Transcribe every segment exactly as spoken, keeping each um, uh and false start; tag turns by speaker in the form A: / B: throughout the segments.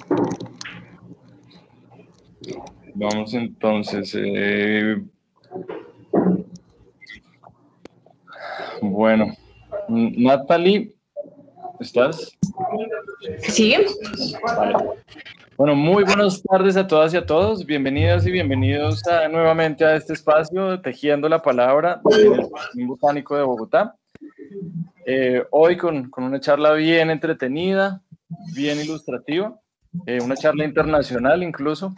A: Vamos entonces. Eh, bueno, Natalie, ¿estás?
B: Sí.
A: Vale. Bueno, muy buenas tardes a todas y a todos. Bienvenidas y bienvenidos a, nuevamente a este espacio, Tejiendo la Palabra, en el Jardín Botánico de Bogotá. Eh, hoy con, con una charla bien entretenida, bien ilustrativa, eh, una charla internacional incluso,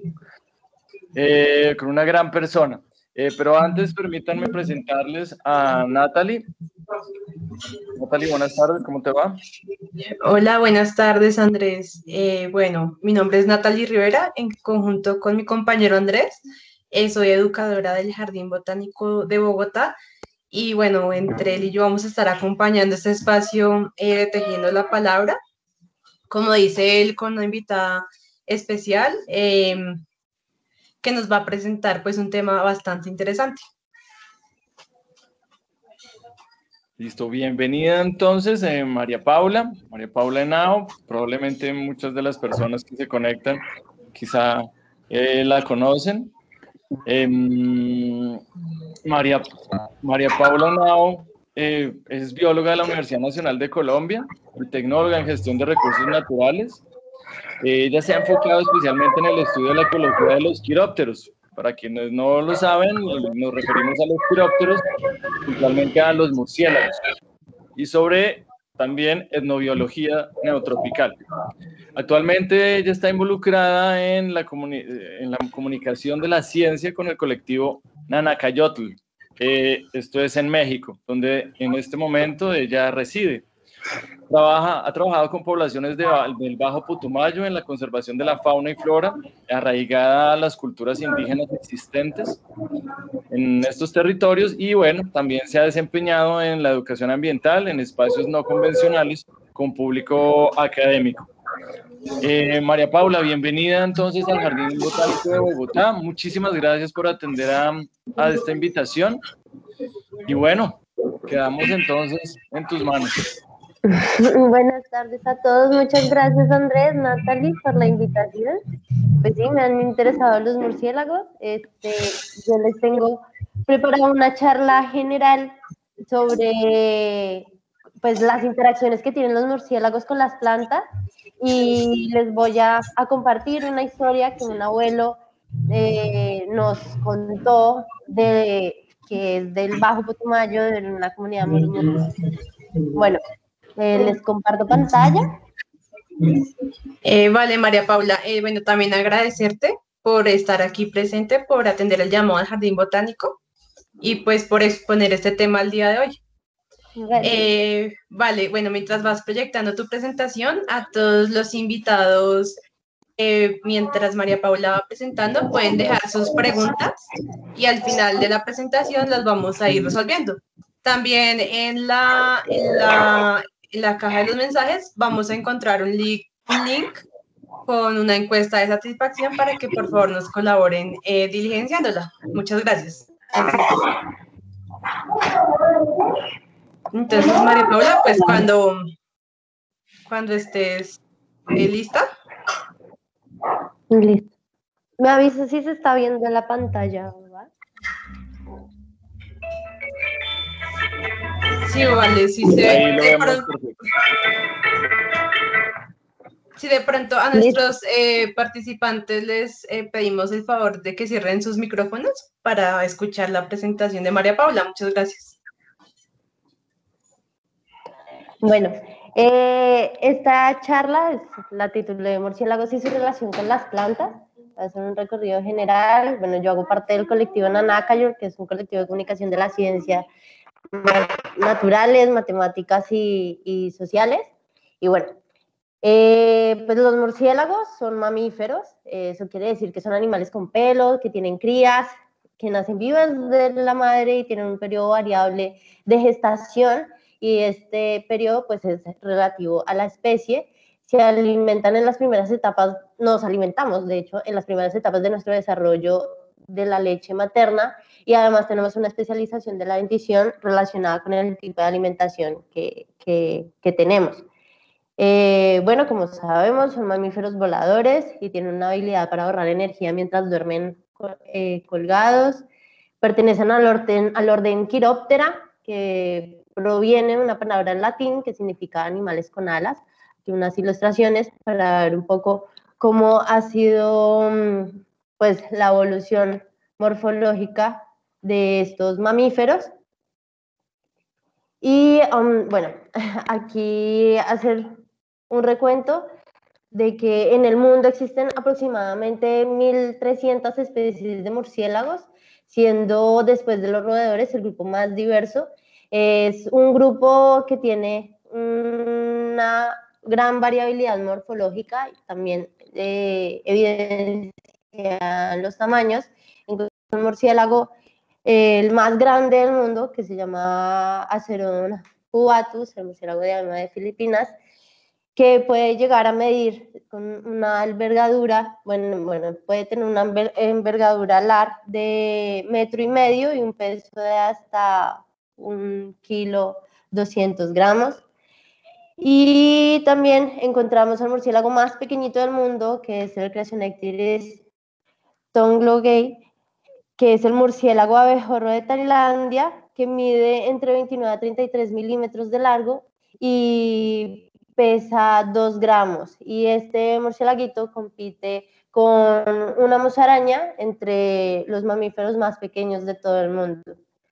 A: eh, con una gran persona. Eh, pero antes permítanme presentarles a Natalie. Natalie, buenas tardes, ¿cómo te va?
B: Hola, buenas tardes, Andrés. Eh, bueno, mi nombre es Natalie Rivera, en conjunto con mi compañero Andrés. Eh, soy educadora del Jardín Botánico de Bogotá y bueno, entre él y yo vamos a estar acompañando este espacio eh, Tejiendo la Palabra. Como dice él, con una invitada especial eh, que nos va a presentar pues un tema bastante interesante.
A: Listo, bienvenida entonces eh, María Paula, María Paula Henao. Probablemente muchas de las personas que se conectan quizá eh, la conocen. Eh, María, María Paula Henao eh, es bióloga de la Universidad Nacional de Colombia y tecnóloga en gestión de recursos naturales. Eh, ella se ha enfocado especialmente en el estudio de la ecología de los quirópteros. Para quienes no lo saben, nos referimos a los quirópteros, principalmente a los murciélagos, y sobre también etnobiología neotropical. Actualmente ella está involucrada en la, en la comunicación de la ciencia con el colectivo Nanacayotl. Eh, esto es en México, donde en este momento ella reside. Trabaja, ha trabajado con poblaciones de, del Bajo Putumayo en la conservación de la fauna y flora, arraigada a las culturas indígenas existentes en estos territorios, y bueno, también se ha desempeñado en la educación ambiental en espacios no convencionales con público académico. Eh, María Paula, bienvenida entonces al Jardín Botánico de Bogotá. Muchísimas gracias por atender a, a esta invitación. Y bueno, quedamos entonces en tus manos.
C: Buenas tardes a todos. Muchas gracias, Andrés, Natalie, por la invitación. Pues sí, me han interesado los murciélagos. Este, yo les tengo preparado una charla general sobre pues, las interacciones que tienen los murciélagos con las plantas y les voy a, a compartir una historia que un abuelo eh, nos contó de que es del Bajo Putumayo, de una comunidad muy... Bueno, eh, les comparto pantalla.
B: Eh, vale, María Paula, eh, bueno, también agradecerte por estar aquí presente, por atender el llamado al Jardín Botánico y pues por exponer este tema al día de hoy. Vale. Eh, vale, bueno, mientras vas proyectando tu presentación, a todos los invitados, eh, mientras María Paula va presentando, pueden dejar sus preguntas y al final de la presentación las vamos a ir resolviendo. También en la, en la, en la caja de los mensajes vamos a encontrar un link, un link con una encuesta de satisfacción para que por favor nos colaboren eh, diligenciándola. Muchas gracias. Entonces, María Paula, pues cuando, cuando estés eh, lista.
C: Listo. Me avisa si se está viendo en la pantalla, ¿verdad?
B: Sí, vale, sí se
A: Ahí lo
B: de
A: vemos
B: pronto,
A: perfecto.
B: si de pronto a nuestros eh, participantes les eh, pedimos el favor de que cierren sus micrófonos para escuchar la presentación de María Paula. Muchas gracias.
C: Bueno, eh, esta charla es, la titulé Murciélagos y su relación con las plantas. Va a ser un recorrido general. Bueno, yo hago parte del colectivo Nanacayotl, que es un colectivo de comunicación de la ciencia naturales, matemáticas y, y sociales. Y bueno, eh, pues los murciélagos son mamíferos. Eso quiere decir que son animales con pelos, que tienen crías, que nacen vivas de la madre y tienen un periodo variable de gestación. Y este periodo pues es relativo a la especie. Se alimentan en las primeras etapas, nos alimentamos de hecho en las primeras etapas de nuestro desarrollo de la leche materna, y además tenemos una especialización de la dentición relacionada con el tipo de alimentación que, que, que tenemos. Eh, bueno, como sabemos, son mamíferos voladores y tienen una habilidad para ahorrar energía mientras duermen eh, colgados. Pertenecen al orden, al orden Chiroptera, que proviene de una palabra en latín que significa animales con alas. Aquí unas ilustraciones para ver un poco cómo ha sido pues, la evolución morfológica de estos mamíferos. Y um, bueno, aquí hacer un recuento de que en el mundo existen aproximadamente mil trescientas especies de murciélagos, siendo después de los roedores el grupo más diverso. Es un grupo que tiene una gran variabilidad morfológica y también eh, evidencia los tamaños. Incluso un murciélago el más grande del mundo, que se llama Acerón puatus, el murciélago de Diadema de Filipinas, que puede llegar a medir con una envergadura, bueno, bueno, puede tener una envergadura alar de metro y medio y un peso de hasta un kilo doscientos gramos. Y también encontramos al murciélago más pequeñito del mundo, que es el Crasianectris tonglogay, que es el murciélago abejorro de Tailandia, que mide entre veintinueve a treinta y tres milímetros de largo y pesa dos gramos. Y este murciélaguito compite con una musaraña entre los mamíferos más pequeños de todo el mundo.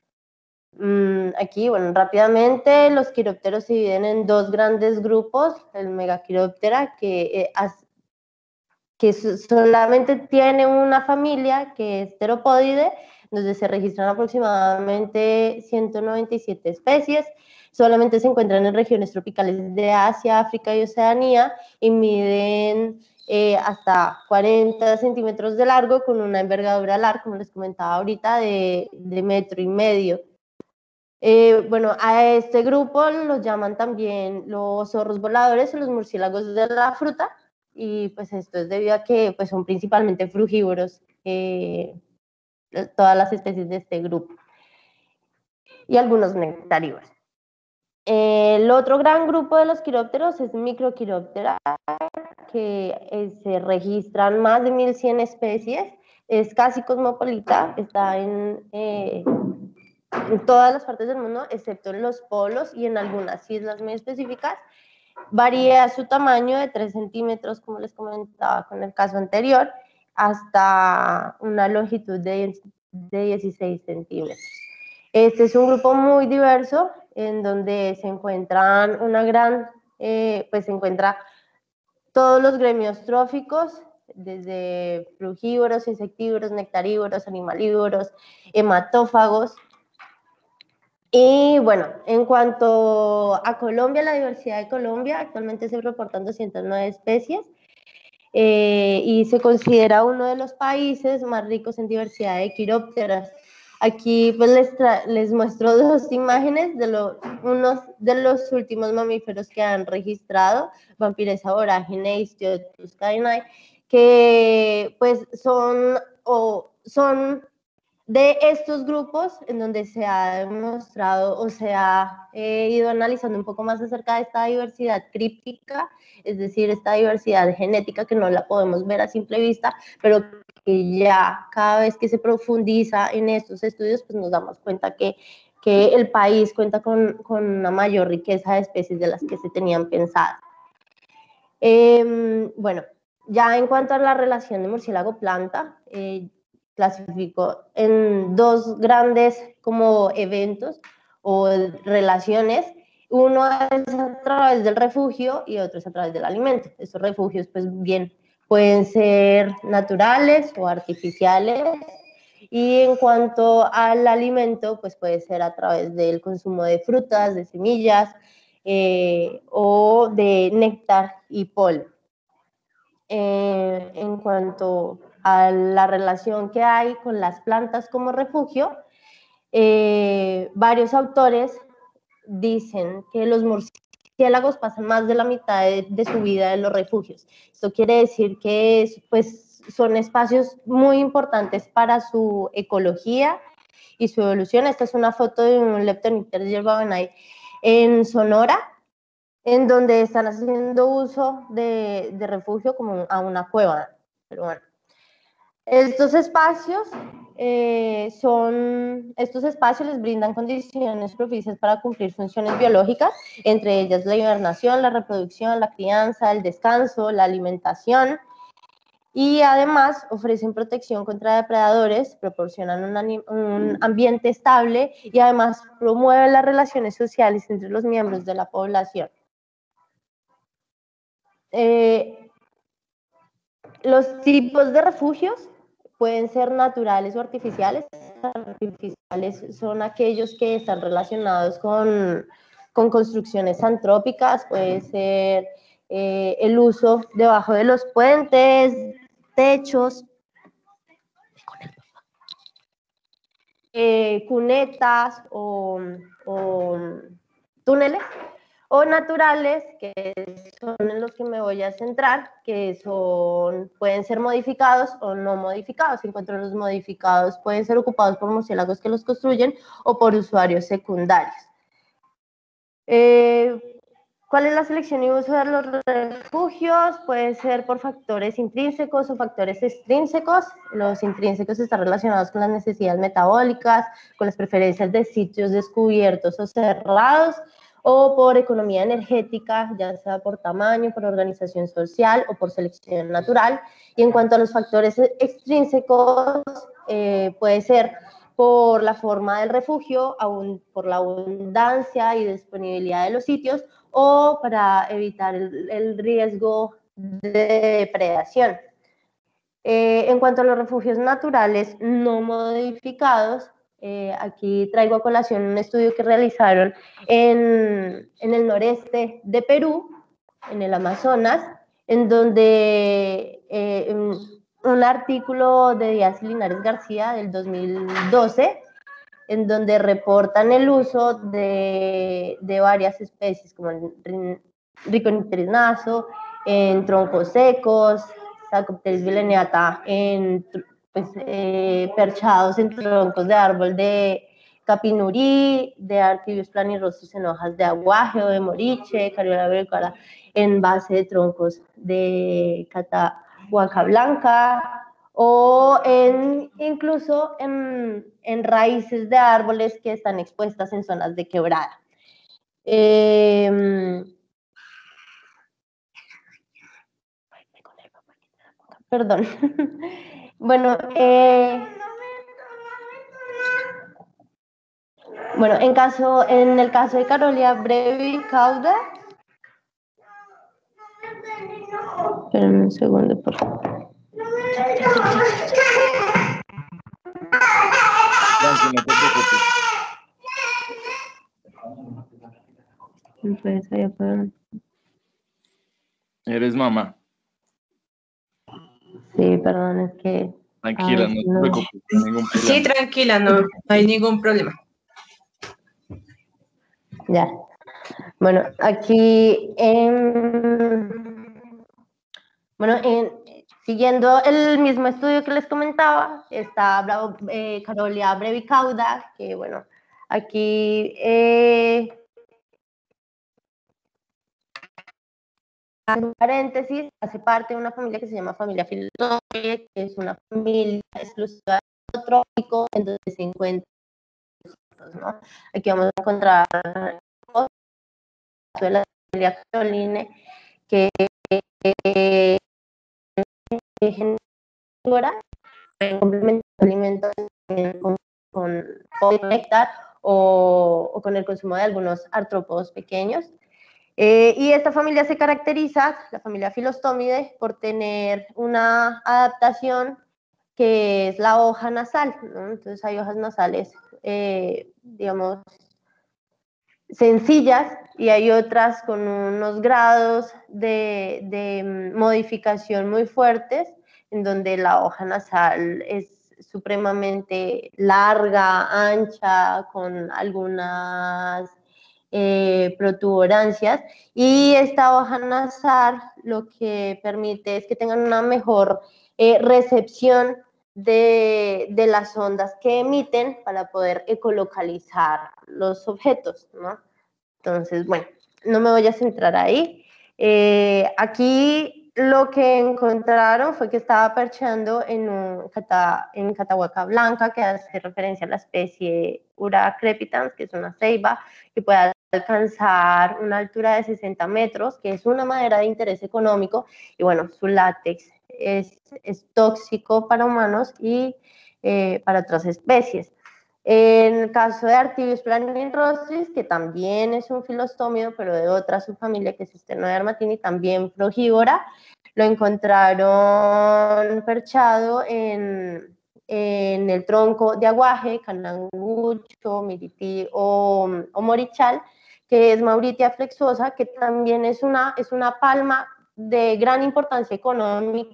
C: Aquí, bueno, rápidamente los quirópteros se dividen en dos grandes grupos, el Megaquiróptera, que eh, que solamente tiene una familia que es teropódide, donde se registran aproximadamente ciento noventa y siete especies, solamente se encuentran en regiones tropicales de Asia, África y Oceanía, y miden eh, hasta cuarenta centímetros de largo, con una envergadura alar, como les comentaba ahorita, de, de metro y medio. Eh, bueno, a este grupo los llaman también los zorros voladores o los murciélagos de la fruta, y pues esto es debido a que pues, son principalmente frugívoros eh, todas las especies de este grupo, y algunos nectarívoros. El otro gran grupo de los quirópteros es Microquiróptera, que eh, se registran más de mil cien especies, es casi cosmopolita, está en, eh, en todas las partes del mundo, excepto en los polos y en algunas islas muy específicas. Varía su tamaño de tres centímetros, como les comentaba con el caso anterior, hasta una longitud de, de dieciséis centímetros. Este es un grupo muy diverso, en donde se encuentran una gran, eh, pues se encuentra todos los gremios tróficos, desde frugívoros, insectívoros, nectarívoros, animalívoros, hematófagos. Y bueno, en cuanto a Colombia, la diversidad de Colombia, actualmente se reportan doscientas nueve especies eh, y se considera uno de los países más ricos en diversidad de quirópteras. Aquí pues les, les muestro dos imágenes de lo, unos de los últimos mamíferos que han registrado, Vampyressa vorágine y Histiotus cainai, que pues son, o son de estos grupos en donde se ha demostrado o se ha eh, ido analizando un poco más acerca de esta diversidad críptica, es decir, esta diversidad genética que no la podemos ver a simple vista, pero que ya cada vez que se profundiza en estos estudios, pues nos damos cuenta que, que el país cuenta con, con una mayor riqueza de especies de las que se tenían pensadas. Eh, bueno, ya en cuanto a la relación de murciélago-planta, eh, clasificó en dos grandes como eventos o relaciones. Uno es a través del refugio y otro es a través del alimento. Estos refugios pues bien pueden ser naturales o artificiales, y en cuanto al alimento pues puede ser a través del consumo de frutas, de semillas eh, o de néctar y polen. Eh, en cuanto a la relación que hay con las plantas como refugio, eh, varios autores dicen que los murciélagos pasan más de la mitad de, de su vida en los refugios. Esto quiere decir que es, pues, son espacios muy importantes para su ecología y su evolución. Esta es una foto de un Leptoniptera yerbabenii en Sonora, en donde están haciendo uso de, de refugio como a una cueva. Pero bueno, estos espacios eh, son, estos espacios les brindan condiciones propicias para cumplir funciones biológicas, entre ellas la hibernación, la reproducción, la crianza, el descanso, la alimentación, y además ofrecen protección contra depredadores, proporcionan un, un ambiente estable y además promueven las relaciones sociales entre los miembros de la población. Eh, los tipos de refugios pueden ser naturales o artificiales. Artificiales son aquellos que están relacionados con, con construcciones antrópicas, puede ser eh, el uso debajo de los puentes, techos, eh, cunetas o, o túneles, o naturales, que son en los que me voy a centrar, que son, pueden ser modificados o no modificados. En cuanto a los modificados, pueden ser ocupados por murciélagos que los construyen o por usuarios secundarios. Eh, ¿Cuál es la selección y uso de los refugios? Puede ser por factores intrínsecos o factores extrínsecos. Los intrínsecos están relacionados con las necesidades metabólicas, con las preferencias de sitios descubiertos o cerrados, o por economía energética, ya sea por tamaño, por organización social o por selección natural. Y en cuanto a los factores extrínsecos, eh, puede ser por la forma del refugio, por la abundancia y disponibilidad de los sitios, o para evitar el, el riesgo de depredación. Eh, en cuanto a los refugios naturales no modificados, eh, aquí traigo a colación un estudio que realizaron en, en el noreste de Perú, en el Amazonas, en donde eh, un, un artículo de Díaz y Linares García del dos mil doce, en donde reportan el uso de, de varias especies, como el Riconitrinazo, en troncos secos, Sarcopteris villeniata, en pues, eh, perchados en troncos de árbol de capinurí, de Artibius planirostris en hojas de aguaje o de moriche, Cariola vergara en base de troncos de catahuaca blanca, o en, incluso en, en raíces de árboles que están expuestas en zonas de quebrada. Eh, perdón. Bueno, eh, bueno, en, caso, en el caso de Carolia brevicauda, espérenme un segundo, por favor.
A: Tranqui, no te preocupes.
C: Entonces, ahí pueden...
A: Eres mamá.
C: Sí, perdón, es que...
A: Tranquila,
C: Ay,
A: no te
C: no.
A: preocupes, no hay ningún problema.
B: Sí, tranquila, no, no hay ningún problema.
C: Ya. Bueno, aquí, en, bueno, en, siguiendo el mismo estudio que les comentaba, está eh, Carolia brevicauda, que bueno, aquí eh, en paréntesis, hace parte de una familia que se llama familia Filotomide, que es una familia exclusiva de trópico, en donde se encuentran, ¿no? Aquí vamos a encontrar de la familia Caroline, que eh, genera complementos de alimentos con, con, con néctar o, o con el consumo de algunos artrópodos pequeños. Eh, y esta familia se caracteriza, la familia Filostomide, por tener una adaptación que es la hoja nasal, ¿no? Entonces hay hojas nasales, eh, digamos, sencillas, y hay otras con unos grados de, de modificación muy fuertes, en donde la hoja nasal es supremamente larga, ancha, con algunas eh, protuberancias, y esta hoja nasal lo que permite es que tengan una mejor eh, recepción de, de las ondas que emiten para poder ecolocalizar los objetos, ¿no? Entonces, bueno, no me voy a centrar ahí. Eh, aquí lo que encontraron fue que estaba perchando en, un cata, en catahuaca blanca, que hace referencia a la especie Ura crepitans, que es una ceiba que puede alcanzar una altura de sesenta metros, que es una madera de interés económico, y bueno, su látex es, es tóxico para humanos y eh, para otras especies. En el caso de Artibius planinrostris, que también es un filostómido, pero de otra subfamilia, que es Sternodermatini, también frugívora, lo encontraron perchado en, en el tronco de aguaje, canangucho, mirití o, o morichal, que es Mauritia flexuosa, que también es una, es una palma de gran importancia económica,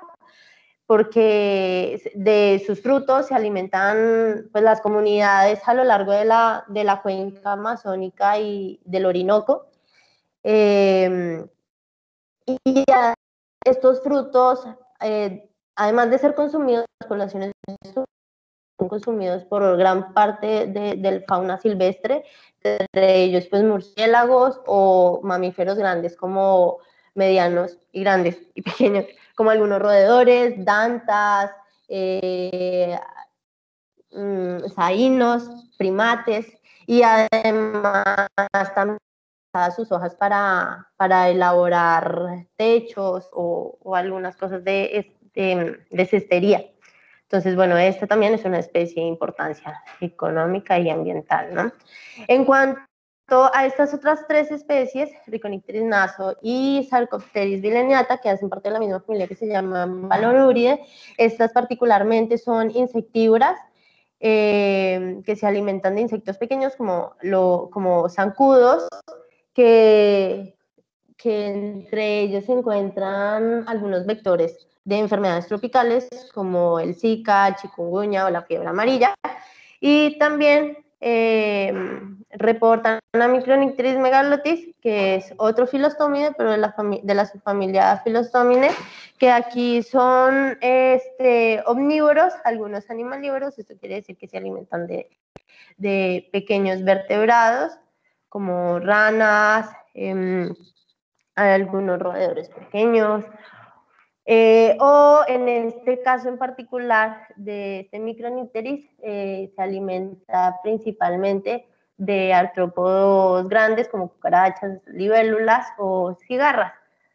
C: porque de sus frutos se alimentan pues, las comunidades a lo largo de la, de la cuenca amazónica y del Orinoco. Eh, y estos frutos, eh, además de ser consumidos, las poblaciones son consumidos por gran parte de, del fauna silvestre, entre ellos pues murciélagos o mamíferos grandes como medianos y grandes y pequeños, como algunos roedores, dantas, eh, mmm, saínos, primates, y además también sus hojas para, para elaborar techos o, o algunas cosas de, de, de cestería. Entonces, bueno, esta también es una especie de importancia económica y ambiental, ¿no? En cuanto a estas otras tres especies, Rhiconicteris naso y Sarcopteris vileniata, que hacen parte de la misma familia que se llama Valoruridae, estas particularmente son insectívoras, eh, que se alimentan de insectos pequeños como, lo, como zancudos, que, que entre ellos se encuentran algunos vectores de enfermedades tropicales como el Zika, chikungunya o la fiebre amarilla, y también eh, reportan a Micronicteris megalotis, que es otro filostómide, pero de la, de la subfamilia Philostomine, que aquí son este, omnívoros, algunos animalívoros, esto quiere decir que se alimentan de, de pequeños vertebrados, como ranas, eh, algunos roedores pequeños, eh, o en este caso en particular de este Micronicteris, eh, se alimenta principalmente de artrópodos grandes como cucarachas, libélulas o cigarras.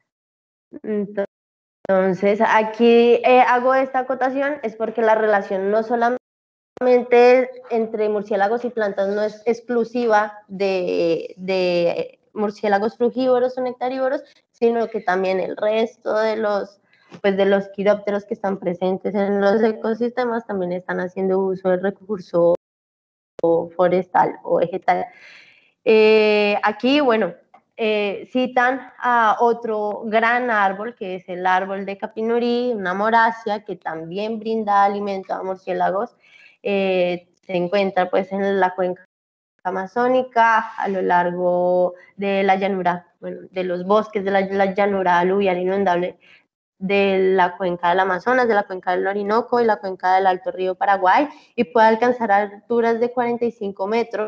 C: Entonces, aquí eh, hago esta acotación, es porque la relación no solamente entre murciélagos y plantas no es exclusiva de, de murciélagos frugívoros o nectarívoros, sino que también el resto de los, pues de los quirópteros que están presentes en los ecosistemas también están haciendo uso del recurso forestal o vegetal. Eh, aquí, bueno, eh, citan a otro gran árbol, que es el árbol de Capinurí, una morácea que también brinda alimento a murciélagos. Eh, se encuentra pues en la cuenca amazónica, a lo largo de la llanura, bueno, de los bosques de la, la llanura aluvial inundable de la cuenca del Amazonas, de la cuenca del Orinoco y la cuenca del Alto Río Paraguay, y puede alcanzar alturas de cuarenta y cinco metros,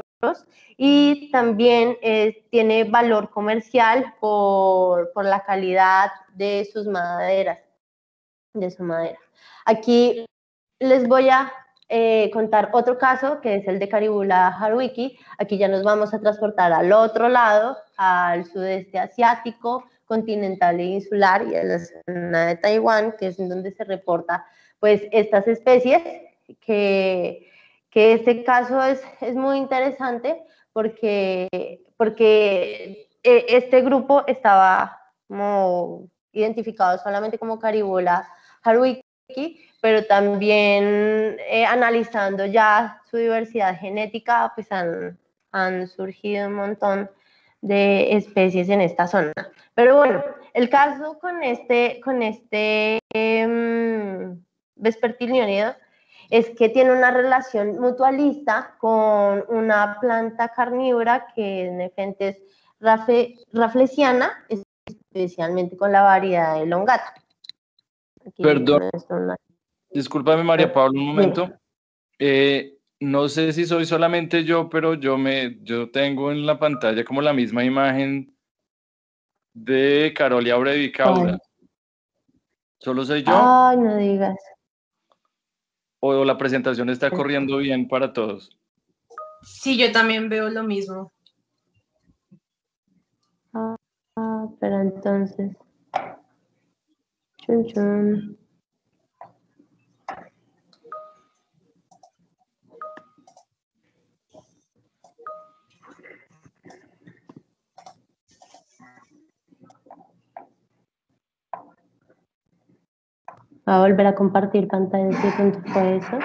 C: y también eh, tiene valor comercial por, por la calidad de sus maderas, de su madera. Aquí les voy a eh, contar otro caso, que es el de Caribula haruiki. Aquí ya nos vamos a transportar al otro lado, al sudeste asiático, continental e insular, y a la zona de Taiwán, que es en donde se reporta pues estas especies, que, que este caso es, es muy interesante porque, porque este grupo estaba como identificado solamente como Caribula haruiki, pero también eh, analizando ya su diversidad genética, pues han, han surgido un montón de especies en esta zona. Pero bueno, el caso con este, con este eh, vespertilio es que tiene una relación mutualista con una planta carnívora que en Nepenthes rafflesiana, especialmente con la variedad de longata. Aquí
A: Perdón, discúlpame María Paula un momento. Eh, no sé si soy solamente yo, pero yo me, yo tengo en la pantalla como la misma imagen de Carolia Brevicaura.
C: ¿Cuál?
A: ¿Solo soy yo?
C: Ay, no digas.
A: ¿O la presentación está corriendo bien para todos?
B: Sí, yo también veo lo mismo.
C: Ah, ah, pero entonces. Chun, chun. Voy a volver a compartir pantalla. ¿Qué punto fue eso?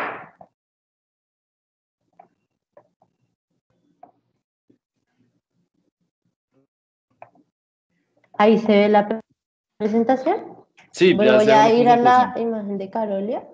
C: Ahí se ve la presentación.
A: Sí,
C: Bueno,
A: ya
C: voy
A: se ve
C: a
A: la
C: ir a la
A: presentación.
C: imagen de Carolia.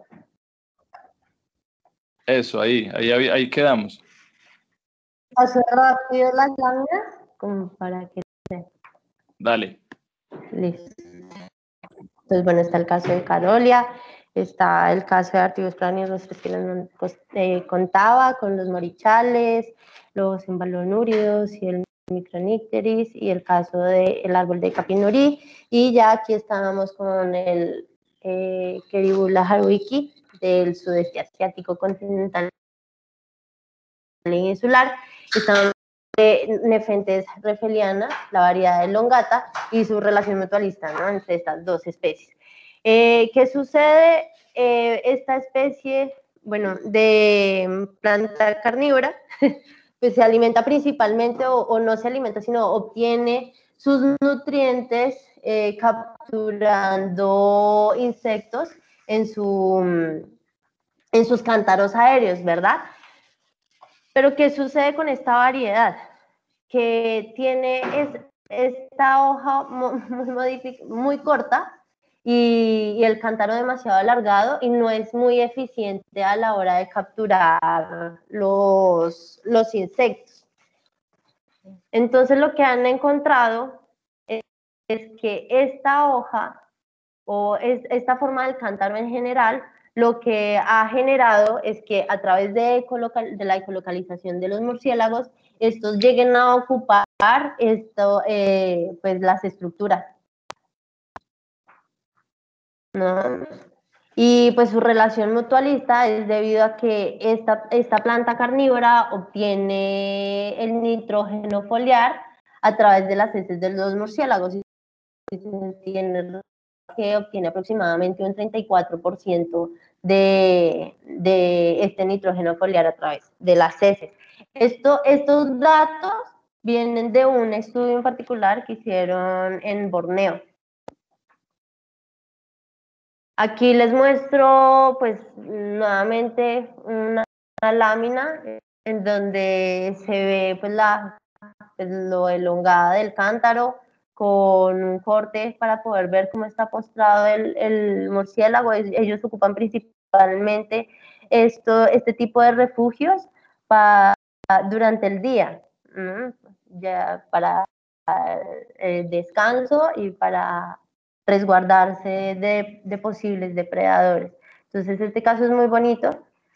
A: Eso, ahí, ahí, ahí, ahí quedamos.
C: Paso rápido las láminas, como para que
A: Dale.
C: listo. Entonces, bueno, está el caso de Carolia, está el caso de Artibos Planes, los tres que les pues, eh, contaba, con los morichales, los embalonúridos y el micronícteris, y el caso del árbol de Capinurí, y ya aquí estábamos con el eh, Queribula haruiki del sudeste asiático continental e insular, estamos de Nefentes refeliana, la variedad de longata, y su relación mutualista, ¿no?, entre estas dos especies. Eh, ¿Qué sucede? Eh, esta especie, bueno, de planta carnívora, pues se alimenta principalmente, o, o no se alimenta, sino obtiene sus nutrientes eh, capturando insectos en, su, en sus cántaros aéreos, ¿verdad? Pero ¿qué sucede con esta variedad? Que tiene es, esta hoja muy, muy corta y, y el cántaro demasiado alargado, y no es muy eficiente a la hora de capturar los, los insectos. Entonces lo que han encontrado es, es que esta hoja o es, esta forma del cántaro en general, lo que ha generado es que a través de, de la ecolocalización de los murciélagos, estos lleguen a ocupar esto, eh, pues las estructuras, ¿no? Y pues su relación mutualista es debido a que esta, esta planta carnívora obtiene el nitrógeno foliar a través de las heces de los murciélagos, y tiene que obtiene aproximadamente un treinta y cuatro por ciento de, de este nitrógeno foliar a través de las heces. Esto, estos datos vienen de un estudio en particular que hicieron en Borneo. Aquí les muestro, pues, nuevamente una, una lámina en donde se ve, pues, la, pues, lo elongada del cántaro, con un corte para poder ver cómo está postrado el, el murciélago. Ellos ocupan principalmente esto, este tipo de refugios para, durante el día, ¿no?, ya para eh, descanso y para resguardarse de, de posibles depredadores. Entonces, este caso es muy bonito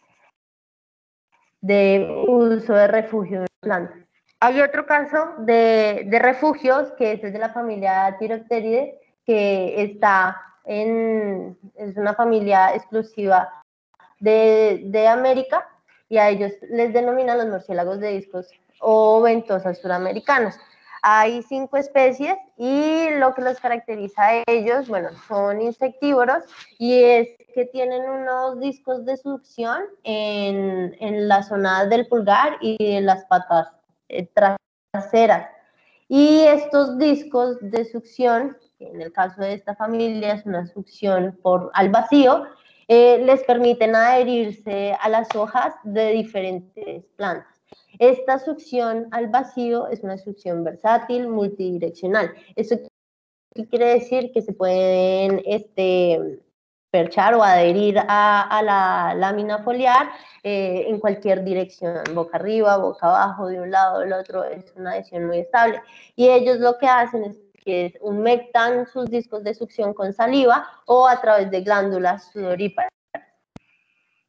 C: de uso de refugio de plantas. Hay otro caso de, de refugios, que es de la familia Tiropteridae, que está en, es una familia exclusiva de, de América, y a ellos les denominan los murciélagos de discos o ventosas suramericanas. Hay cinco especies, y lo que los caracteriza a ellos, bueno, son insectívoros, y es que tienen unos discos de succión en, en la zona del pulgar y en las patas eh, traseras. Y estos discos de succión, en el caso de esta familia es una succión por, al vacío, eh, les permiten adherirse a las hojas de diferentes plantas. Esta succión al vacío es una succión versátil, multidireccional. ¿Eso qué quiere decir? Que se pueden este, perchar o adherir a, a la lámina foliar eh, en cualquier dirección, boca arriba, boca abajo, de un lado, del otro. Es una adhesión muy estable. Y ellos lo que hacen es que humectan sus discos de succión con saliva o a través de glándulas sudoríparas.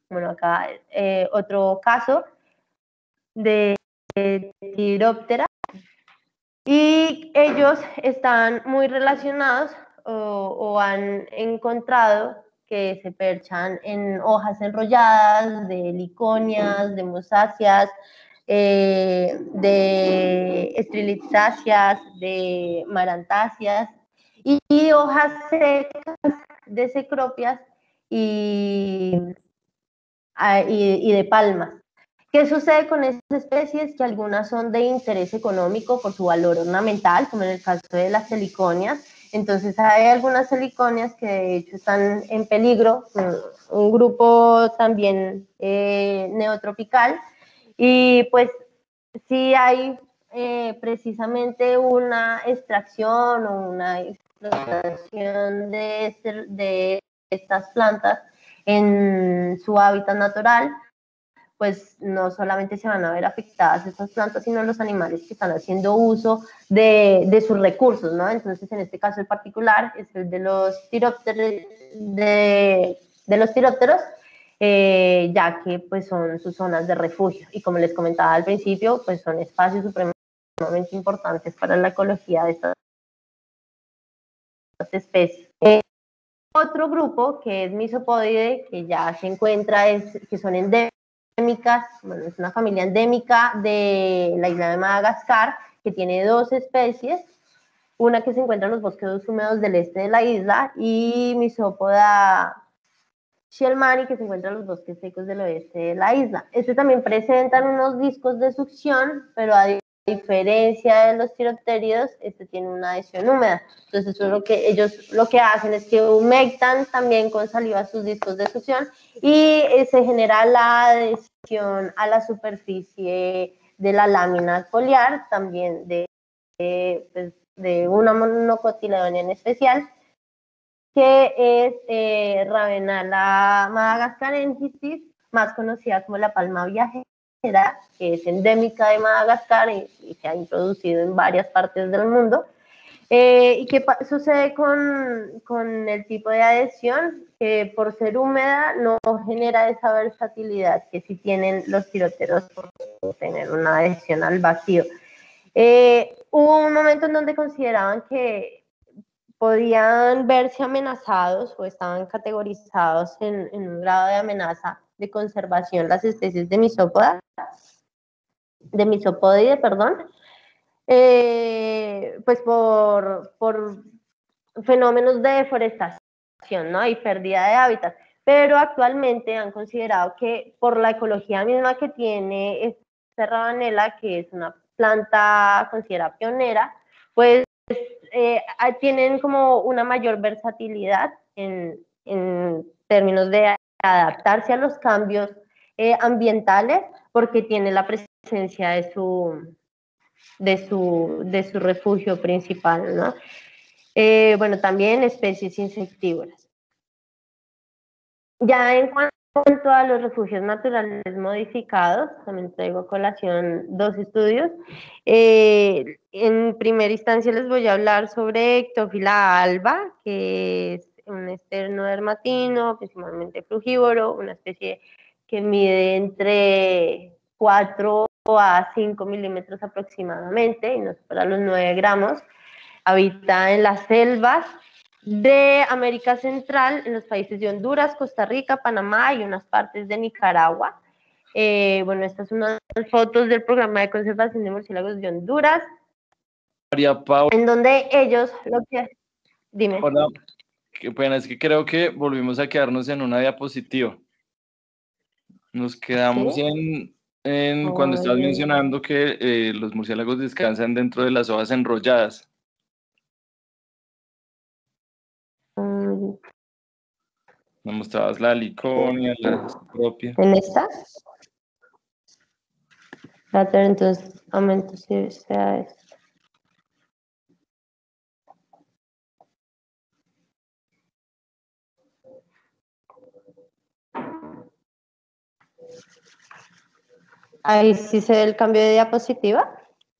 C: Bueno, acá eh, otro caso de Chiroptera, y ellos están muy relacionados o, o han encontrado que se perchan en hojas enrolladas de liconias, de musáceas, eh, de estrelitzáceas, de marantáceas y, y hojas secas de cecropias y, y, y de palmas. ¿Qué sucede con estas especies? Que algunas son de interés económico por su valor ornamental, como en el caso de las heliconias. Entonces hay algunas heliconias que de hecho están en peligro, un grupo también eh, neotropical, y pues sí hay eh, precisamente una extracción o una explotación de, este, de estas plantas en su hábitat natural, pues no solamente se van a ver afectadas estas plantas, sino los animales que están haciendo uso de, de sus recursos, ¿no? Entonces, en este caso en particular, es el de los tirópteros, de, de los tirópteros, eh, ya que pues son sus zonas de refugio. Y como les comentaba al principio, pues son espacios supremamente importantes para la ecología de estas especies. Eh, otro grupo, que es Misopodide, que ya se encuentra, es, que son endémicas, bueno, es una familia endémica de la isla de Madagascar, que tiene dos especies, una que se encuentra en los bosques húmedos del este de la isla, y Misopoda Shelmani, que se encuentra en los bosques secos del oeste de la isla. Este también presentan unos discos de succión, pero a diferencia de los tiropteridos, este tiene una adhesión húmeda. Entonces, eso es lo que ellos lo que hacen es que humectan también con saliva sus discos de succión y eh, se genera la adhesión a la superficie de la lámina foliar, también de, de, pues, de una monocotiledónea en especial, que es eh, Ravenala madagascarensis, más conocida como la palma viajera, que es endémica de Madagascar y, y se ha introducido en varias partes del mundo. Eh, ¿Y qué sucede con, con el tipo de adhesión? Que por ser húmeda no genera esa versatilidad que sí tienen los tiroteros por tener una adhesión al vacío. Eh, hubo un momento en donde consideraban que podían verse amenazados o estaban categorizados en, en un grado de amenaza de conservación las especies de Misopoda, de Misopodide, perdón, eh, pues por, por fenómenos de deforestación, ¿no? Y pérdida de hábitat. Pero actualmente han considerado que por la ecología misma que tiene esta rabanela, que es una planta considerada pionera, pues eh, tienen como una mayor versatilidad en, en términos de adaptarse a los cambios eh, ambientales, porque tiene la presencia de su, de su, de su refugio principal, ¿no? Eh, bueno, también especies insectívoras. Ya en cuanto a los refugios naturales modificados, también traigo a colación dos estudios. Eh, en primera instancia les voy a hablar sobre Ectophila alba, que es un esternodermatino, principalmente frugívoro, una especie que mide entre cuatro a cinco milímetros aproximadamente, y no supera los nueve gramos. Habita en las selvas de América Central, en los países de Honduras, Costa Rica, Panamá y unas partes de Nicaragua. Eh, bueno, estas son unas fotos del programa de conservación de murciélagos de Honduras.
A: María Paula.
C: En donde ellos lo que... Dime.
A: Hola, qué pena, es que creo que volvimos a quedarnos en una diapositiva. Nos quedamos ¿Sí? en, en oh, cuando estabas bien. mencionando que eh, los murciélagos descansan dentro de las hojas enrolladas.
C: Um,
A: Me mostrabas la liconia, la propia.
C: ¿En esta? Entonces, aumento si sea esto. Ahí sí se ve el cambio de diapositiva.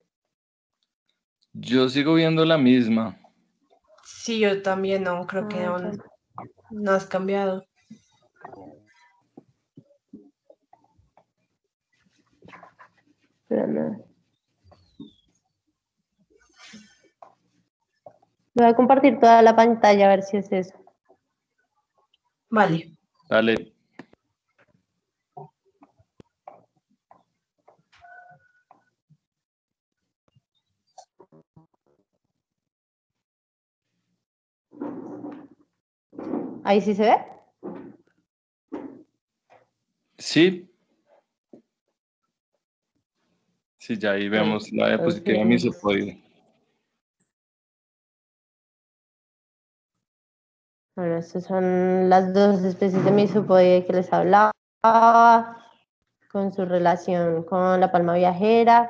A: Yo sigo viendo la misma.
B: Sí, yo también no, creo que no, no has cambiado.
C: Espérame. Voy a compartir toda la pantalla a ver si es eso.
B: Vale.
A: Dale.
C: ¿Ahí sí se ve?
A: Sí. Sí, ya ahí vemos la diapositiva de misopodía.
C: Bueno, estas son las dos especies de misopodía que les hablaba, con su relación con la palma viajera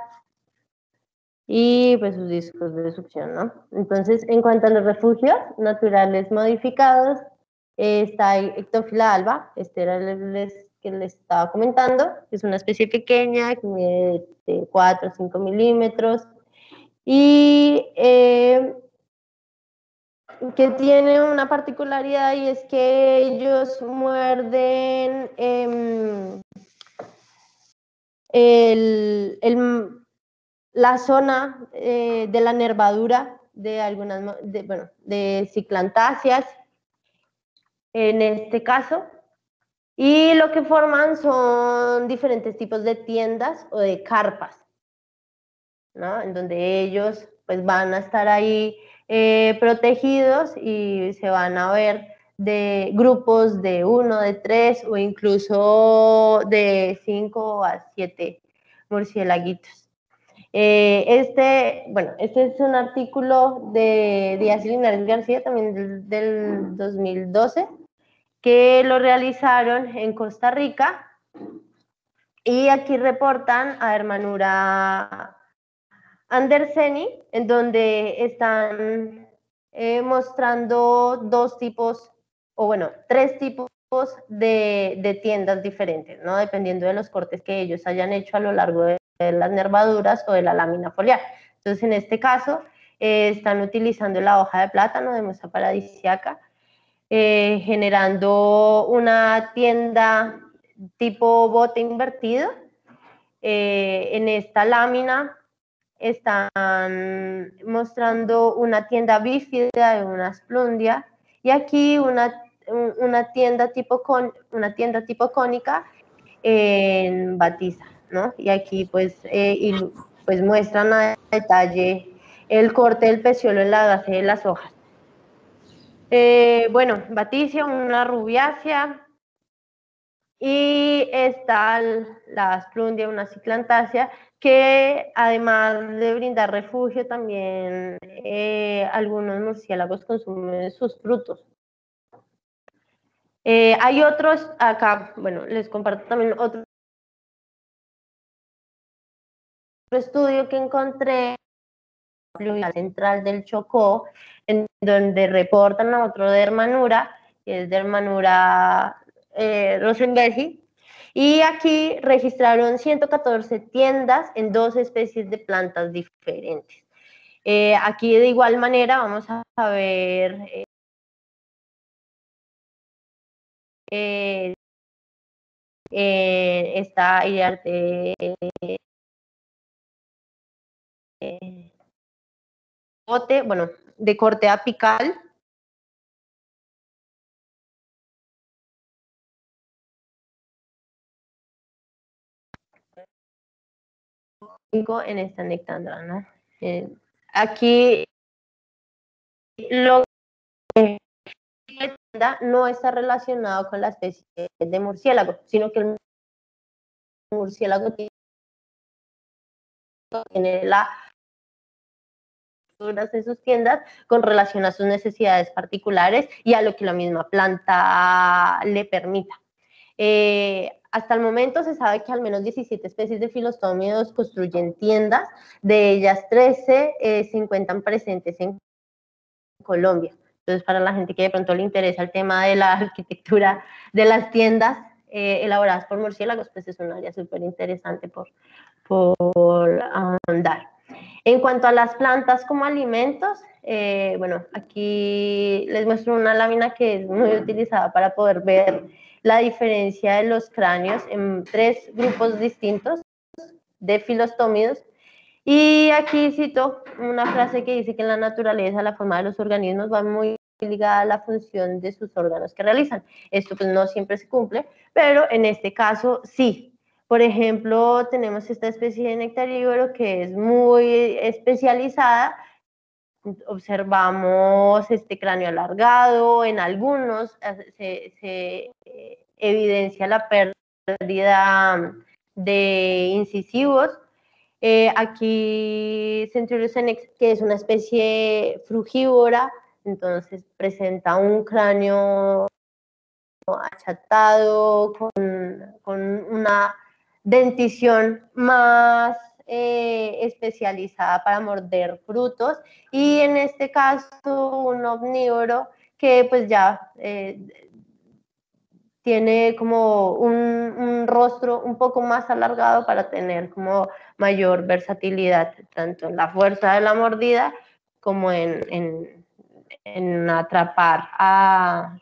C: y pues sus discos de succión, ¿no? Entonces, en cuanto a los refugios naturales modificados, eh, está Ectophila alba, este era el que les estaba comentando, es una especie pequeña, que mide de cuatro a cinco milímetros, y eh, que tiene una particularidad, y es que ellos muerden eh, el, el, la zona eh, de la nervadura de algunas, de, bueno, de ciclantáceas, en este caso, y lo que forman son diferentes tipos de tiendas o de carpas, ¿no? En donde ellos pues van a estar ahí eh, protegidos y se van a ver de grupos de uno, de tres o incluso de cinco a siete murciélaguitos. Eh, este, bueno, este es un artículo de Díaz y Linares García, también del, del dos mil doce, que lo realizaron en Costa Rica, y aquí reportan a Hermanura Anderseni, en donde están eh, mostrando dos tipos, o bueno, tres tipos de, de tiendas diferentes, ¿no? Dependiendo de los cortes que ellos hayan hecho a lo largo de, de las nervaduras o de la lámina foliar. Entonces, en este caso, eh, están utilizando la hoja de plátano de muestra paradisiaca, eh, generando una tienda tipo bote invertido. Eh, en esta lámina están mostrando una tienda bífida de una asplundia, y aquí una, una, tienda, tipo con, una tienda tipo cónica en batiza, ¿no? Y aquí pues, eh, y, pues muestran a detalle el corte del peciolo en la base de las hojas. Eh, bueno, baticia, una rubiácea, y está la asplundia, una ciclantácea, que además de brindar refugio, también eh, algunos murciélagos consumen sus frutos. Eh, hay otros, acá, bueno, les comparto también otro estudio que encontré, la central del Chocó, en donde reportan a otro de Hermanura, que es de Hermanura eh, Rosenbergi, y aquí registraron ciento catorce tiendas en dos especies de plantas diferentes. Eh, aquí de igual manera vamos a ver eh, eh, eh, esta idea de eh, bote, bueno, de corte apical. En esta nectandra, ¿no? Eh, aquí lo que no está relacionado con la especie de murciélago, sino que el murciélago tiene la de sus tiendas con relación a sus necesidades particulares y a lo que la misma planta le permita. Eh, hasta el momento se sabe que al menos diecisiete especies de filostómidos construyen tiendas, de ellas trece eh, se encuentran presentes en Colombia. Entonces, para la gente que de pronto le interesa el tema de la arquitectura de las tiendas eh, elaboradas por murciélagos, pues es un área súper interesante por, por ahondar. En cuanto a las plantas como alimentos, eh, bueno, aquí les muestro una lámina que es muy utilizada para poder ver la diferencia de los cráneos en tres grupos distintos de filostómidos. Y aquí cito una frase que dice que en la naturaleza la forma de los organismos va muy ligada a la función de sus órganos que realizan. Esto pues no siempre se cumple, pero en este caso sí. Por ejemplo, tenemos esta especie de nectaríoro que es muy especializada. Observamos este cráneo alargado, en algunos se, se evidencia la pérdida de incisivos. Eh, aquí Centuriocnex, que es una especie frugívora, entonces presenta un cráneo achatado, con, con una dentición más eh, especializada para morder frutos, y en este caso un omnívoro que pues ya eh, tiene como un, un rostro un poco más alargado para tener como mayor versatilidad, tanto en la fuerza de la mordida como en, en, en atrapar a,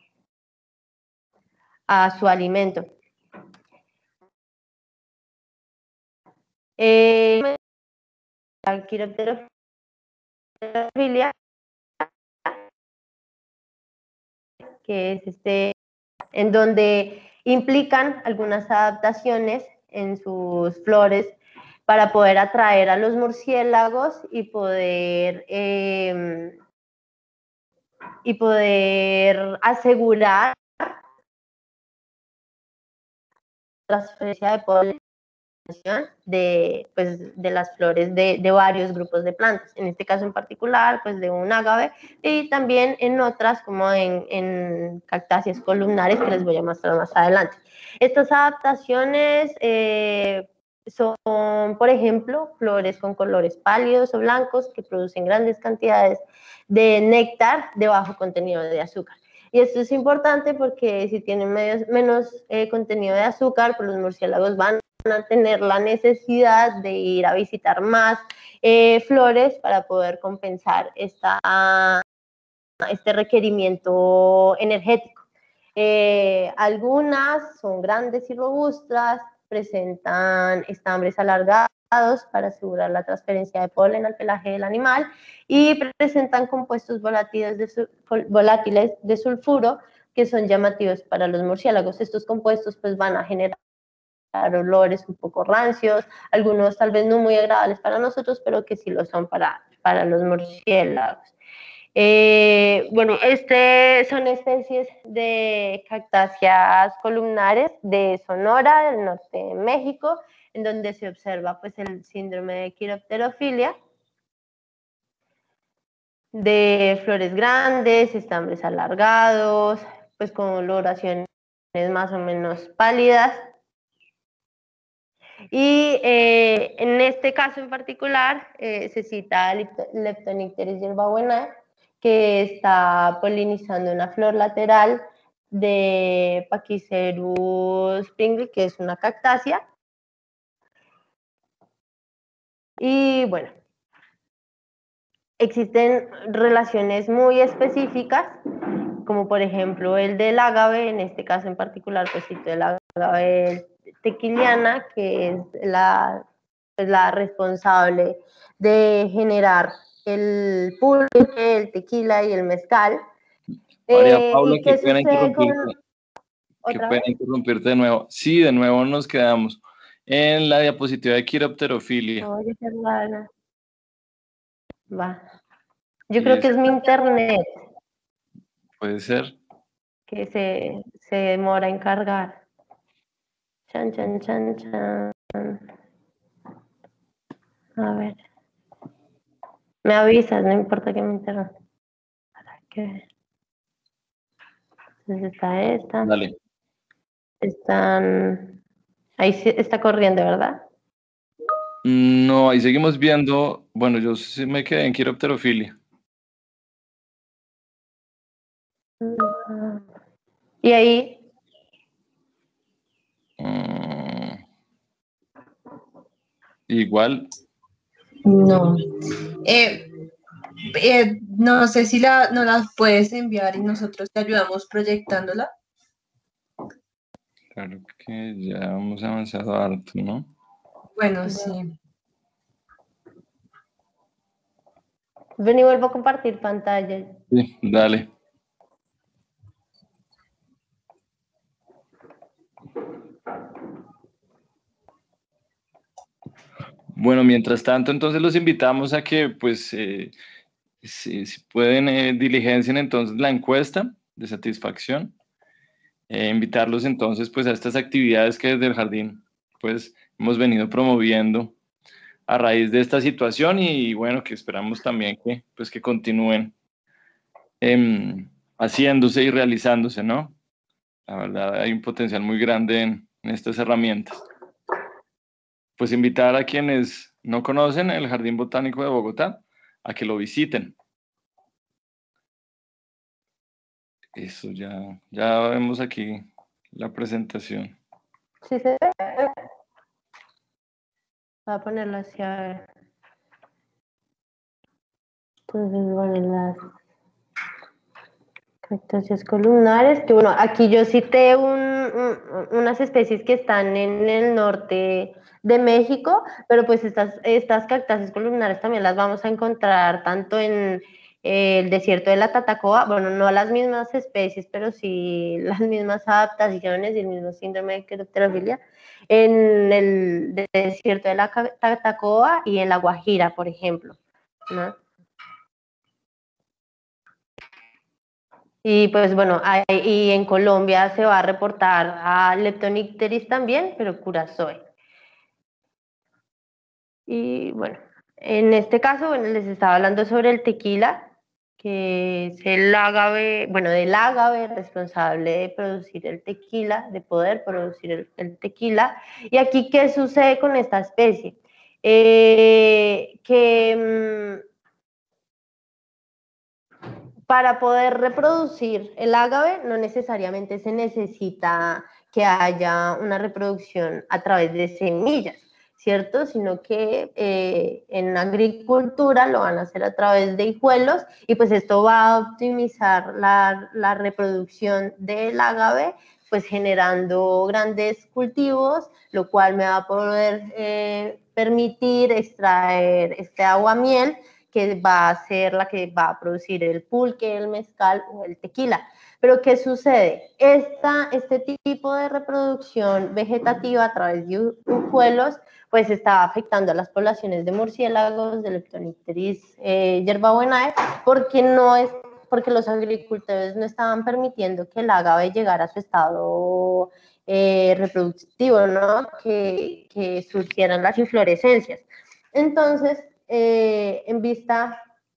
C: a su alimento. Eh, la quiropterofilia, que es este, en donde implican algunas adaptaciones en sus flores para poder atraer a los murciélagos y poder, eh, y poder asegurar la transferencia de polen de, pues, de las flores de, de varios grupos de plantas, en este caso en particular, pues de un ágave, y también en otras como en, en cactáceas columnares que les voy a mostrar más adelante. Estas adaptaciones eh, son, por ejemplo, flores con colores pálidos o blancos que producen grandes cantidades de néctar de bajo contenido de azúcar. Y esto es importante porque si tienen medios, menos eh, contenido de azúcar, pues los murciélagos van a tener la necesidad de ir a visitar más eh, flores para poder compensar esta, este requerimiento energético. Eh, algunas son grandes y robustas, presentan estambres alargados para asegurar la transferencia de polen al pelaje del animal, y presentan compuestos volátiles de, volátiles de sulfuro que son llamativos para los murciélagos. Estos compuestos pues van a generar olores un poco rancios, algunos tal vez no muy agradables para nosotros, pero que sí lo son para, para los murciélagos. Eh, bueno, este son especies de cactáceas columnares de Sonora, del norte de México, en donde se observa pues el síndrome de quiropterofilia, de flores grandes, estambres alargados, pues con coloraciones más o menos pálidas. Y eh, en este caso en particular eh, se cita Leptonicteris hierbabuena, que está polinizando una flor lateral de Pachycerus pringle, que es una cactácea. Y bueno, existen relaciones muy específicas, como por ejemplo el del ágave, en este caso en particular, pues cito el ágave tequiliana, que es la, es la responsable de generar el pulque, el tequila y el mezcal.
A: María
C: Eh,
A: Paula,
C: ¿Y
A: qué
C: qué
A: pena
C: sucede con...?
A: interrumpirte. Qué
C: ¿Otra
A: pena
C: vez?
A: interrumpirte de nuevo. Sí, de nuevo nos quedamos en la diapositiva de quiropterofilia.
C: Oye, qué rara. Va. Yo
A: Y
C: creo que
A: es,
C: es mi internet
A: puede ser.
C: que se, se demora en cargar. Chan, chan, chan, chan. A ver. Me avisas, no importa que me interrumpa. Para que... Entonces está esta.
A: Dale.
C: Están... Ahí sí está corriendo, ¿verdad?
A: No, ahí seguimos viendo. Bueno, yo sí me quedé en quiropterofilia.
C: Y ahí...
A: Mm, igual.
B: No. Eh, eh, no sé si la, no la puedes enviar y nosotros te ayudamos proyectándola.
A: Claro que ya hemos avanzado harto, ¿no?
B: Bueno, sí.
C: Ven y vuelvo a compartir pantalla.
A: Sí, dale. Bueno, mientras tanto, entonces los invitamos a que, pues, eh, si, si pueden, eh, diligencien entonces la encuesta de satisfacción. Eh, invitarlos entonces, pues, a estas actividades que desde el jardín, pues, hemos venido promoviendo a raíz de esta situación y, bueno, que esperamos también que, pues, que continúen em, haciéndose y realizándose, ¿no? La verdad, hay un potencial muy grande en, en estas herramientas. Pues invitar a quienes no conocen el Jardín Botánico de Bogotá a que lo visiten. Eso ya, ya vemos aquí la presentación.
C: Sí se ve. Voy a ponerlo así a ver. Entonces, bueno, las cactáceas columnares, que bueno, aquí yo cité un, un, unas especies que están en el norte de México, pero pues estas, estas cactáceas columnares también las vamos a encontrar tanto en eh, el desierto de la Tatacoa, bueno, no las mismas especies, pero sí las mismas adaptaciones y el mismo síndrome de queropterofilia en el desierto de la Tatacoa y en la Guajira, por ejemplo, ¿no? Y pues bueno, hay, y en Colombia se va a reportar a Leptonicteris también, pero Curazoe. Y bueno, en este caso, bueno, les estaba hablando sobre el tequila, que es el ágave, bueno, del ágave responsable de producir el tequila, de poder producir el, el tequila. Y aquí, ¿qué sucede con esta especie? Eh, que... Mmm, para poder reproducir el ágave no necesariamente se necesita que haya una reproducción a través de semillas, ¿cierto? Sino que eh, en agricultura lo van a hacer a través de hijuelos y pues esto va a optimizar la, la reproducción del ágave, pues generando grandes cultivos, lo cual me va a poder eh, permitir extraer este aguamiel que va a ser la que va a producir el pulque, el mezcal o el tequila. Pero ¿qué sucede? Esta, este tipo de reproducción vegetativa a través de hijuelos pues está afectando a las poblaciones de murciélagos, de Leptonicteris eh, yerbabuenae, porque, no es, porque los agricultores no estaban permitiendo que el ágave llegara a su estado eh, reproductivo, ¿no? Que, que surgieran las inflorescencias. Entonces, Eh, en vista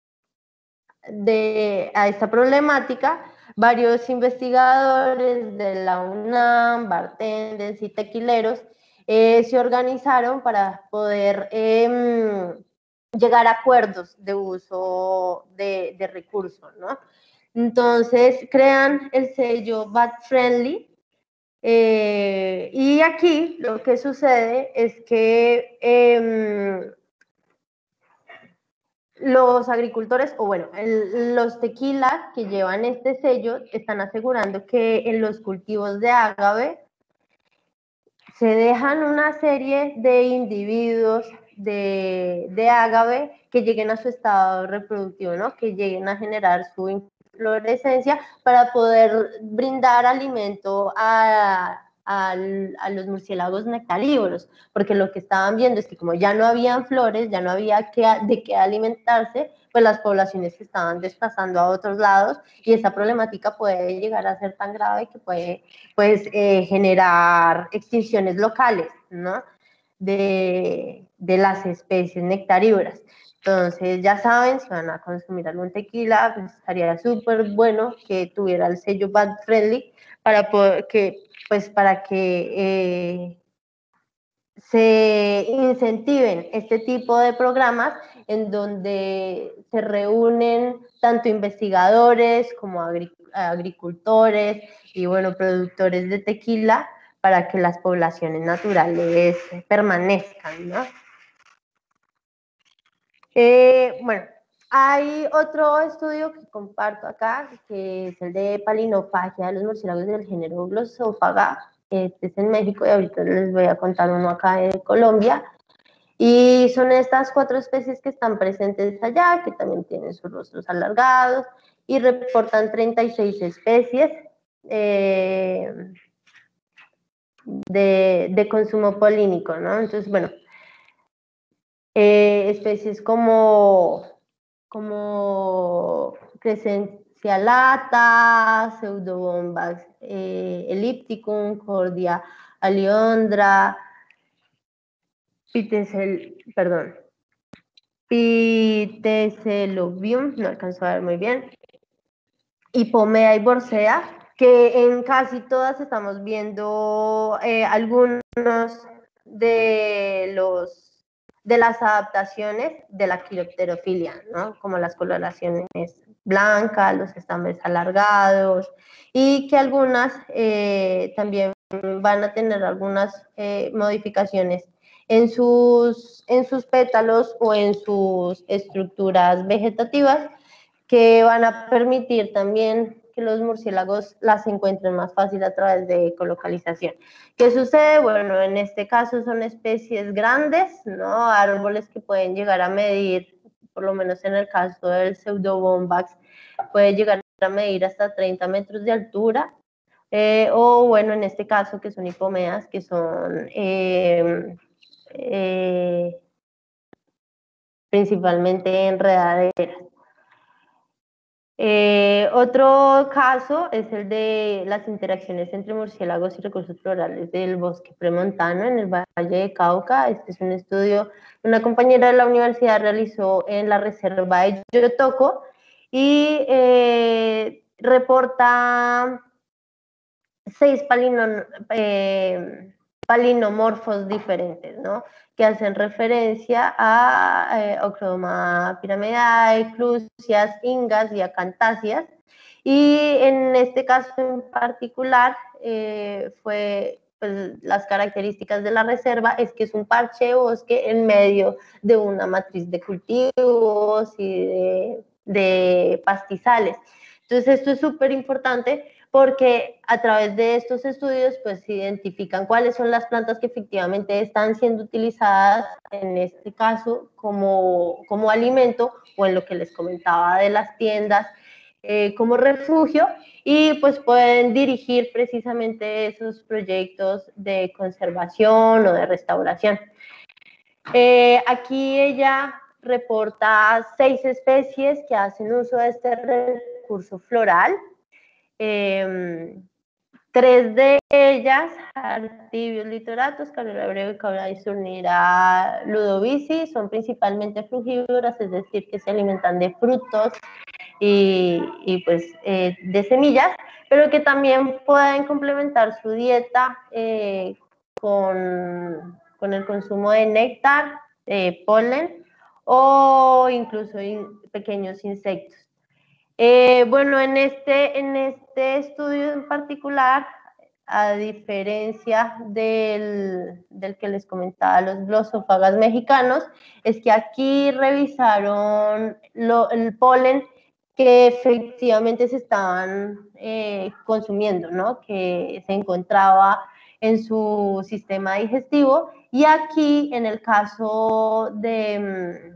C: de a esta problemática, varios investigadores de la UNAM, bartenders y tequileros eh, se organizaron para poder eh, llegar a acuerdos de uso de, de recursos, ¿no? Entonces crean el sello Bat Friendly. Eh, y aquí lo que sucede es que eh, los agricultores, o bueno, el, los tequilas que llevan este sello están asegurando que en los cultivos de ágave se dejan una serie de individuos de, de ágave que lleguen a su estado reproductivo, ¿no? Que lleguen a generar su inflorescencia para poder brindar alimento a, a, a los murciélagos nectarívoros, porque lo que estaban viendo es que como ya no habían flores, ya no había que, de qué alimentarse, pues las poblaciones se estaban desplazando a otros lados y esa problemática puede llegar a ser tan grave que puede pues, eh, generar extinciones locales, ¿no? De, de las especies nectarívoras. Entonces, ya saben, si van a consumir algún tequila, pues estaría súper bueno que tuviera el sello Bat Friendly para poder, que, pues, para que eh, se incentiven este tipo de programas en donde se reúnen tanto investigadores como agricultores y, bueno, productores de tequila para que las poblaciones naturales permanezcan, ¿no? Eh, bueno, hay otro estudio que comparto acá, que es el de palinofagia de los murciélagos del género Glossophaga. Este es en México y ahorita les voy a contar uno acá de Colombia. Y son estas cuatro especies que están presentes allá, que también tienen sus rostros alargados, y reportan treinta y seis especies eh, de, de consumo polínico, ¿no? Entonces, bueno, eh, especies como, como Crescencia lata, Pseudobombax eh, ellipticum, Cordia aliondra, Pitecel, perdón, Pitecelobium, no alcanzo a ver muy bien, Hipomea y Borsea, que en casi todas estamos viendo eh, algunos de los de las adaptaciones de la quiropterofilia, ¿no? Como las coloraciones blancas, los estambres alargados, y que algunas eh, también van a tener algunas eh, modificaciones en sus, en sus pétalos o en sus estructuras vegetativas, que van a permitir también que los murciélagos las encuentren más fácil a través de ecolocalización. ¿Qué sucede? Bueno, en este caso son especies grandes, ¿no? Árboles que pueden llegar a medir, por lo menos en el caso del Pseudobombax, puede llegar a medir hasta treinta metros de altura, eh, o bueno, en este caso que son hipomeas, que son eh, eh, principalmente enredaderas. Eh, otro caso es el de las interacciones entre murciélagos y recursos florales del bosque premontano en el Valle de Cauca. Este es un estudio que una compañera de la universidad realizó en la reserva de Yotoco y eh, reporta seis palino, eh, palinomorfos diferentes, ¿no? Que hacen referencia a eh, Ochroma pyramidae, clusias, ingas y acantáceas. Y en este caso en particular eh, fue pues, las características de la reserva es que es un parche de bosque en medio de una matriz de cultivos y de, de pastizales. Entonces esto es súper importante porque a través de estos estudios pues se identifican cuáles son las plantas que efectivamente están siendo utilizadas en este caso como, como alimento o en lo que les comentaba de las tiendas eh, como refugio, y pues pueden dirigir precisamente esos proyectos de conservación o de restauración. Eh, aquí ella reporta seis especies que hacen uso de este recurso floral. Eh, tres de ellas, Artibius litoratus, Cabrera breve y Cabra disurnira ludovici, son principalmente frugívoras, es decir, que se alimentan de frutos y, y pues eh, de semillas, pero que también pueden complementar su dieta eh, con, con el consumo de néctar, eh, polen o incluso in, pequeños insectos. Eh, bueno, en este, en este estudio en particular, a diferencia del, del que les comentaba, los glosófagas mexicanos, es que aquí revisaron lo, el polen que efectivamente se estaban eh, consumiendo, ¿no? Que se encontraba en su sistema digestivo, y aquí en el caso de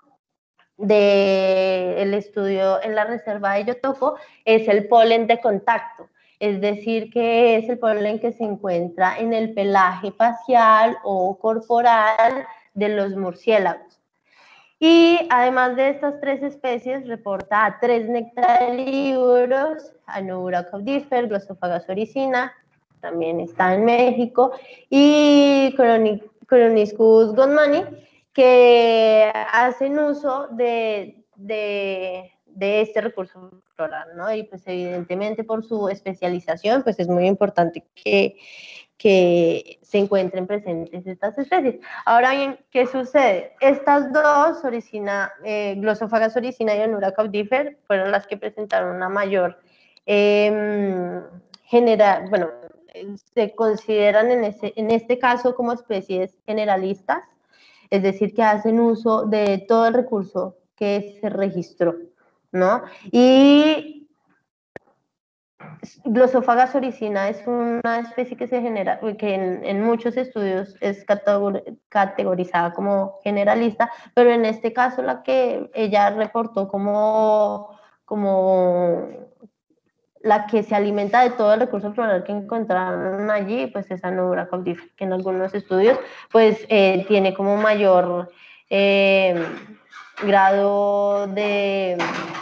C: del estudio en la reserva de Yotoco es el polen de contacto, es decir, que es el polen que se encuentra en el pelaje facial o corporal de los murciélagos. Y además de estas tres especies, reporta a tres nectarívoros, Anura caudífer, Glosophaga soricina, también está en México, y Chroniscus goldmani, que hacen uso de, de, de este recurso floral, ¿no? Y pues evidentemente por su especialización, pues es muy importante que, que se encuentren presentes estas especies. Ahora bien, ¿qué sucede? Estas dos, oricina, eh, Glosophaga soricina y Anura caudífer, fueron las que presentaron una mayor eh, general, bueno, se consideran en, ese, en este caso como especies generalistas, es decir, que hacen uso de todo el recurso que se registró, ¿no? Y Glossophaga soricina es una especie que se genera, que en, en muchos estudios es categorizada como generalista, pero en este caso la que ella reportó como, como la que se alimenta de todo el recurso floral que encontraron allí, pues esa Nubra caudifera, que en algunos estudios pues eh, tiene como mayor eh, grado de,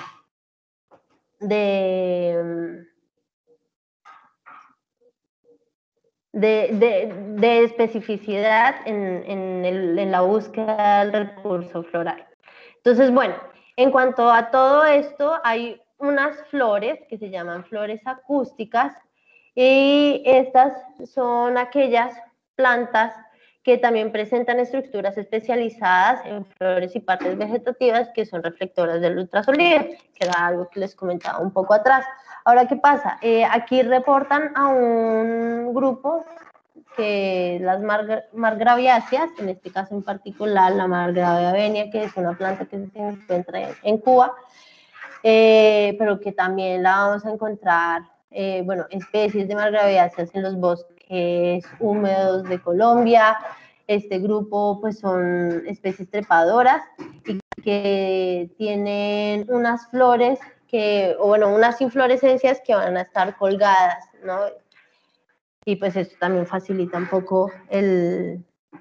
C: de De, de, de, especificidad en, en, el, en, la búsqueda del recurso floral. Entonces, bueno, en cuanto a todo esto, hay unas flores que se llaman flores acústicas y estas son aquellas plantas que también presentan estructuras especializadas en flores y partes vegetativas que son reflectoras del ultrasonido, que era algo que les comentaba un poco atrás. Ahora, ¿qué pasa? Eh, aquí reportan a un grupo que las mar, margraviáceas, en este caso en particular la margravia venia, que es una planta que se encuentra en Cuba, eh, pero que también la vamos a encontrar, eh, bueno, especies de margraviáceas en los bosques húmedos de Colombia. Este grupo pues son especies trepadoras y que tienen unas flores que, o bueno, unas inflorescencias que van a estar colgadas, ¿no? Y pues esto también facilita un poco el,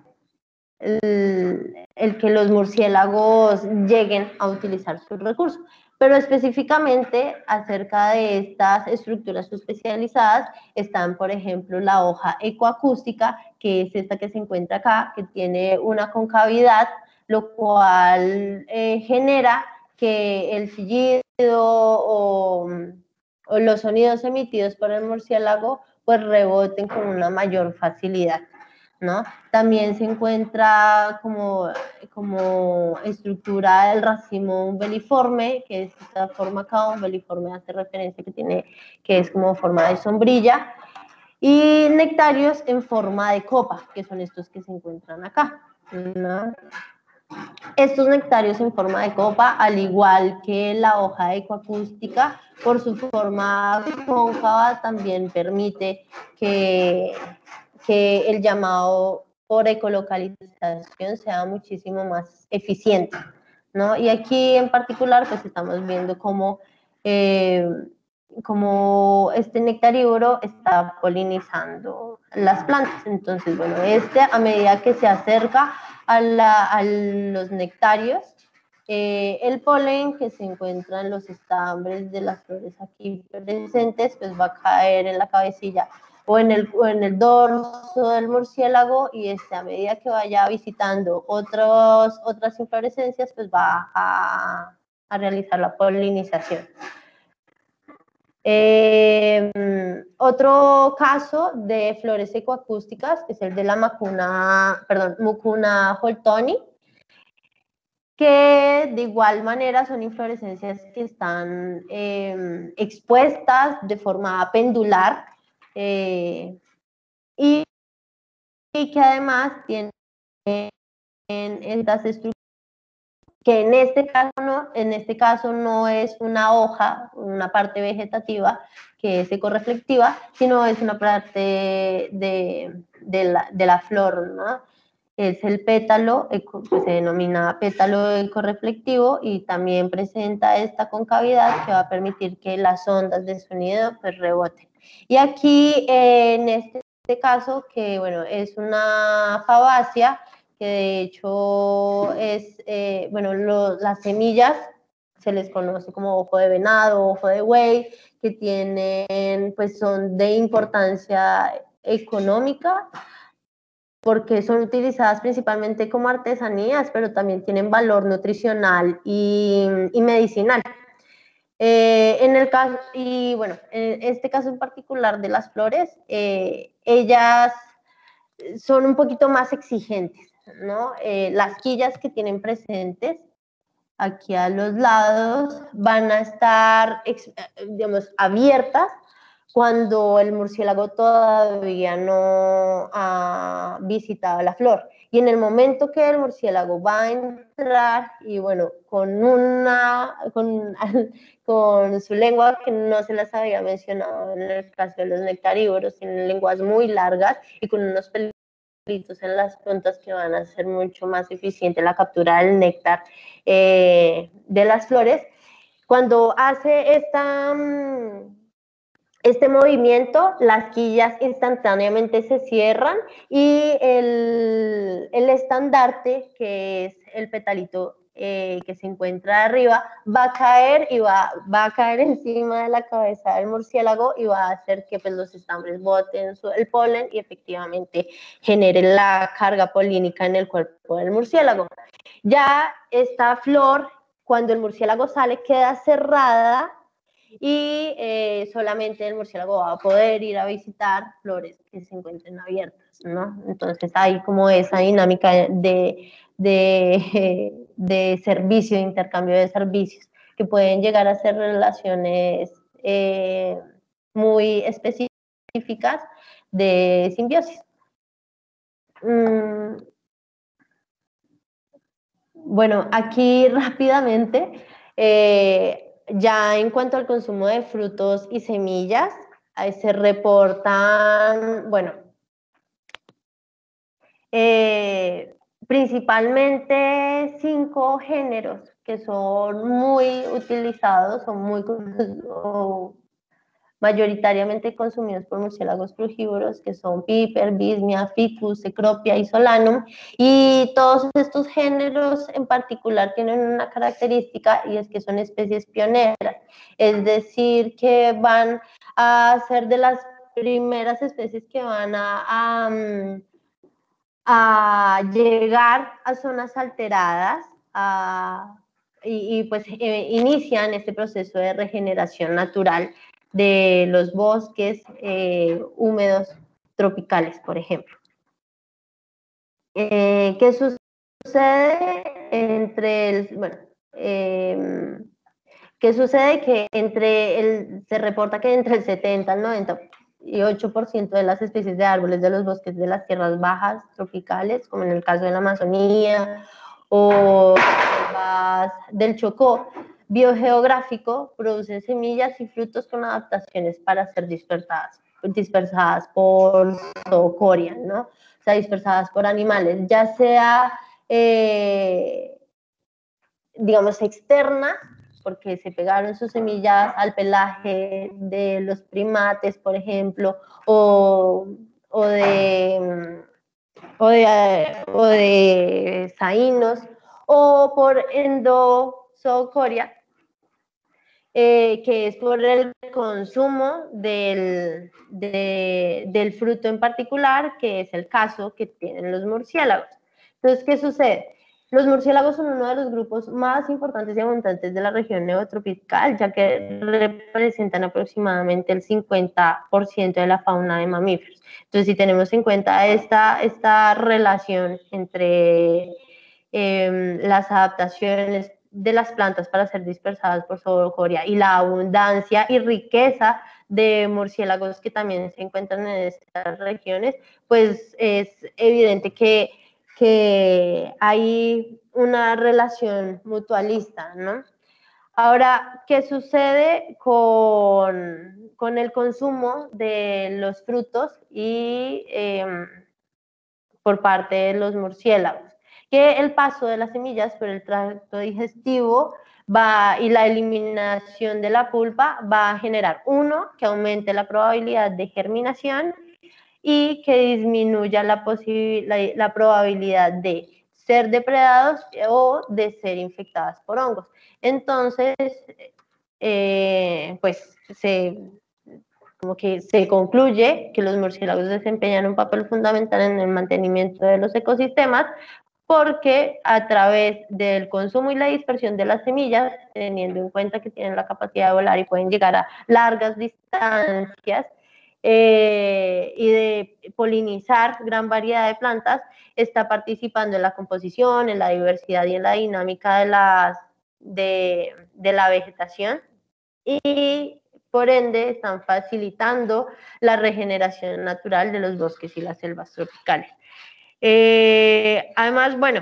C: el, el que los murciélagos lleguen a utilizar sus recursos. Pero específicamente acerca de estas estructuras especializadas están, por ejemplo, la hoja ecoacústica, que es esta que se encuentra acá, que tiene una concavidad, lo cual eh, genera que el chillido o, o los sonidos emitidos por el murciélago pues reboten con una mayor facilidad, ¿no? También se encuentra como, como estructura el racimo umbeliforme, que es esta forma acá, umbeliforme hace referencia que tiene, que es como forma de sombrilla, y nectarios en forma de copa, que son estos que se encuentran acá, ¿no? Estos nectarios en forma de copa, al igual que la hoja ecoacústica, por su forma cóncava, también permite que, que el llamado por ecolocalización sea muchísimo más eficiente, ¿no? Y aquí en particular, pues estamos viendo cómo, eh, cómo este nectaríoro está polinizando las plantas. Entonces, bueno, este a medida que se acerca a, la, a los nectarios, eh, el polen que se encuentra en los estambres de las flores aquí presentes, pues va a caer en la cabecilla o en el, o en el dorso del murciélago, y este, a medida que vaya visitando otros, otras inflorescencias, pues va a, a realizar la polinización. Eh, otro caso de flores ecoacústicas es el de la Mucuna, perdón, Mucuna holtoni, que de igual manera son inflorescencias que están eh, expuestas de forma pendular eh, y, y que además tienen estas estructuras que en este caso no, en este caso no es una hoja, una parte vegetativa que es ecorreflectiva, sino es una parte de, de, la, de la flor, ¿no? Es el pétalo, eco, que se denomina pétalo ecorreflectivo, y también presenta esta concavidad que va a permitir que las ondas de sonido pues reboten. Y aquí eh, en este caso, que bueno, es una fabácea, que de hecho es, eh, bueno, lo, las semillas se les conoce como ojo de venado, ojo de buey, que tienen, pues son de importancia económica, porque son utilizadas principalmente como artesanías, pero también tienen valor nutricional y, y medicinal. Eh, en el caso, y bueno, en este caso en particular de las flores, eh, ellas son un poquito más exigentes, ¿no? Eh, las quillas que tienen presentes aquí a los lados van a estar, digamos, abiertas, cuando el murciélago todavía no ha visitado la flor. Y en el momento que el murciélago va a entrar, y bueno, con, una, con, con su lengua, que no se las había mencionado en el caso de los nectarívoros, tienen lenguas muy largas y con unos pelitos en las puntas que van a hacer mucho más eficiente la captura del néctar eh, de las flores. Cuando hace esta... Este movimiento, las quillas instantáneamente se cierran y el, el estandarte, que es el petalito eh, que se encuentra arriba, va a caer y va, va a caer encima de la cabeza del murciélago y va a hacer que pues, los estambres boten su, el polen y efectivamente generen la carga polínica en el cuerpo del murciélago. Ya esta flor, cuando el murciélago sale, queda cerrada y eh, solamente el murciélago va a poder ir a visitar flores que se encuentren abiertas, ¿no? Entonces hay como esa dinámica de, de, de servicio, de intercambio de servicios, que pueden llegar a ser relaciones eh, muy específicas de simbiosis. Mm. Bueno, aquí rápidamente, eh, ya en cuanto al consumo de frutos y semillas, ahí se reportan, bueno, eh, principalmente cinco géneros que son muy utilizados, son muy o mayoritariamente consumidos por murciélagos frugívoros, que son Piper, Bismia, Ficus, Cecropia y Solanum, y todos estos géneros en particular tienen una característica y es que son especies pioneras, es decir, que van a ser de las primeras especies que van a, a, a llegar a zonas alteradas, a, y, y pues eh, inician este proceso de regeneración natural de los bosques eh, húmedos tropicales, por ejemplo. Eh, ¿Qué sucede entre el, bueno, eh, qué sucede? Que entre el, se reporta que entre el setenta al noventa y ocho por ciento de las especies de árboles de los bosques de las tierras bajas tropicales, como en el caso de la Amazonía o del Chocó, biogeográfico, producen semillas y frutos con adaptaciones para ser dispersadas, dispersadas por zoocoria, ¿no? O sea, dispersadas por animales, ya sea, eh, digamos, externa, porque se pegaron sus semillas al pelaje de los primates, por ejemplo, o, o de... o de, o de saínos, o por endozoocoria, eh, que es por el consumo del, de, del fruto en particular, que es el caso que tienen los murciélagos. Entonces, ¿qué sucede? Los murciélagos son uno de los grupos más importantes y abundantes de la región neotropical, ya que representan aproximadamente el cincuenta por ciento de la fauna de mamíferos. Entonces, si tenemos en cuenta esta, esta relación entre eh, las adaptaciones de las plantas para ser dispersadas por zoocoria y la abundancia y riqueza de murciélagos que también se encuentran en estas regiones, pues es evidente que que hay una relación mutualista, ¿no? Ahora, ¿qué sucede con, con el consumo de los frutos y eh, por parte de los murciélagos? Que el paso de las semillas por el tracto digestivo va, y la eliminación de la pulpa va a generar, uno, que aumente la probabilidad de germinación, y que disminuya la, la, la probabilidad de ser depredados o de ser infectadas por hongos. Entonces, eh, pues se, como que se concluye que los murciélagos desempeñan un papel fundamental en el mantenimiento de los ecosistemas, porque a través del consumo y la dispersión de las semillas, teniendo en cuenta que tienen la capacidad de volar y pueden llegar a largas distancias, Eh, y de polinizar gran variedad de plantas, está participando en la composición, en la diversidad y en la dinámica de, las, de, de la vegetación, y por ende están facilitando la regeneración natural de los bosques y las selvas tropicales. Eh, además, bueno,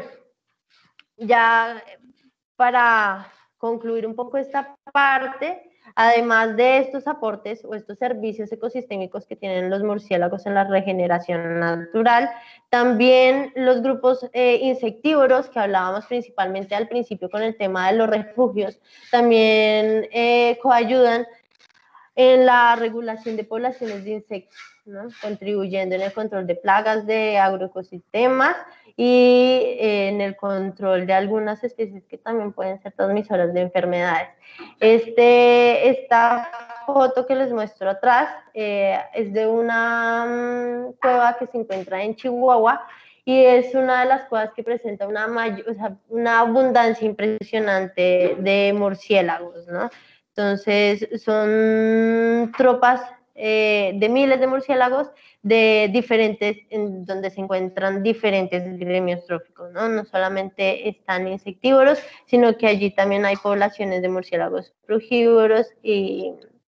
C: ya para concluir un poco esta parte, además de estos aportes o estos servicios ecosistémicos que tienen los murciélagos en la regeneración natural, también los grupos eh, insectívoros que hablábamos principalmente al principio con el tema de los refugios, también eh, coayudan en la regulación de poblaciones de insectos, ¿no? Contribuyendo en el control de plagas de agroecosistemas y eh, en el control de algunas especies que también pueden ser transmisoras de enfermedades. Este, esta foto que les muestro atrás eh, es de una um, cueva que se encuentra en Chihuahua y es una de las cuevas que presenta una, mayor, o sea, una abundancia impresionante de murciélagos, ¿no? Entonces, son tropas eh, de miles de murciélagos de diferentes, en donde se encuentran diferentes gremios tróficos, ¿no? No solamente están insectívoros, sino que allí también hay poblaciones de murciélagos frugívoros y,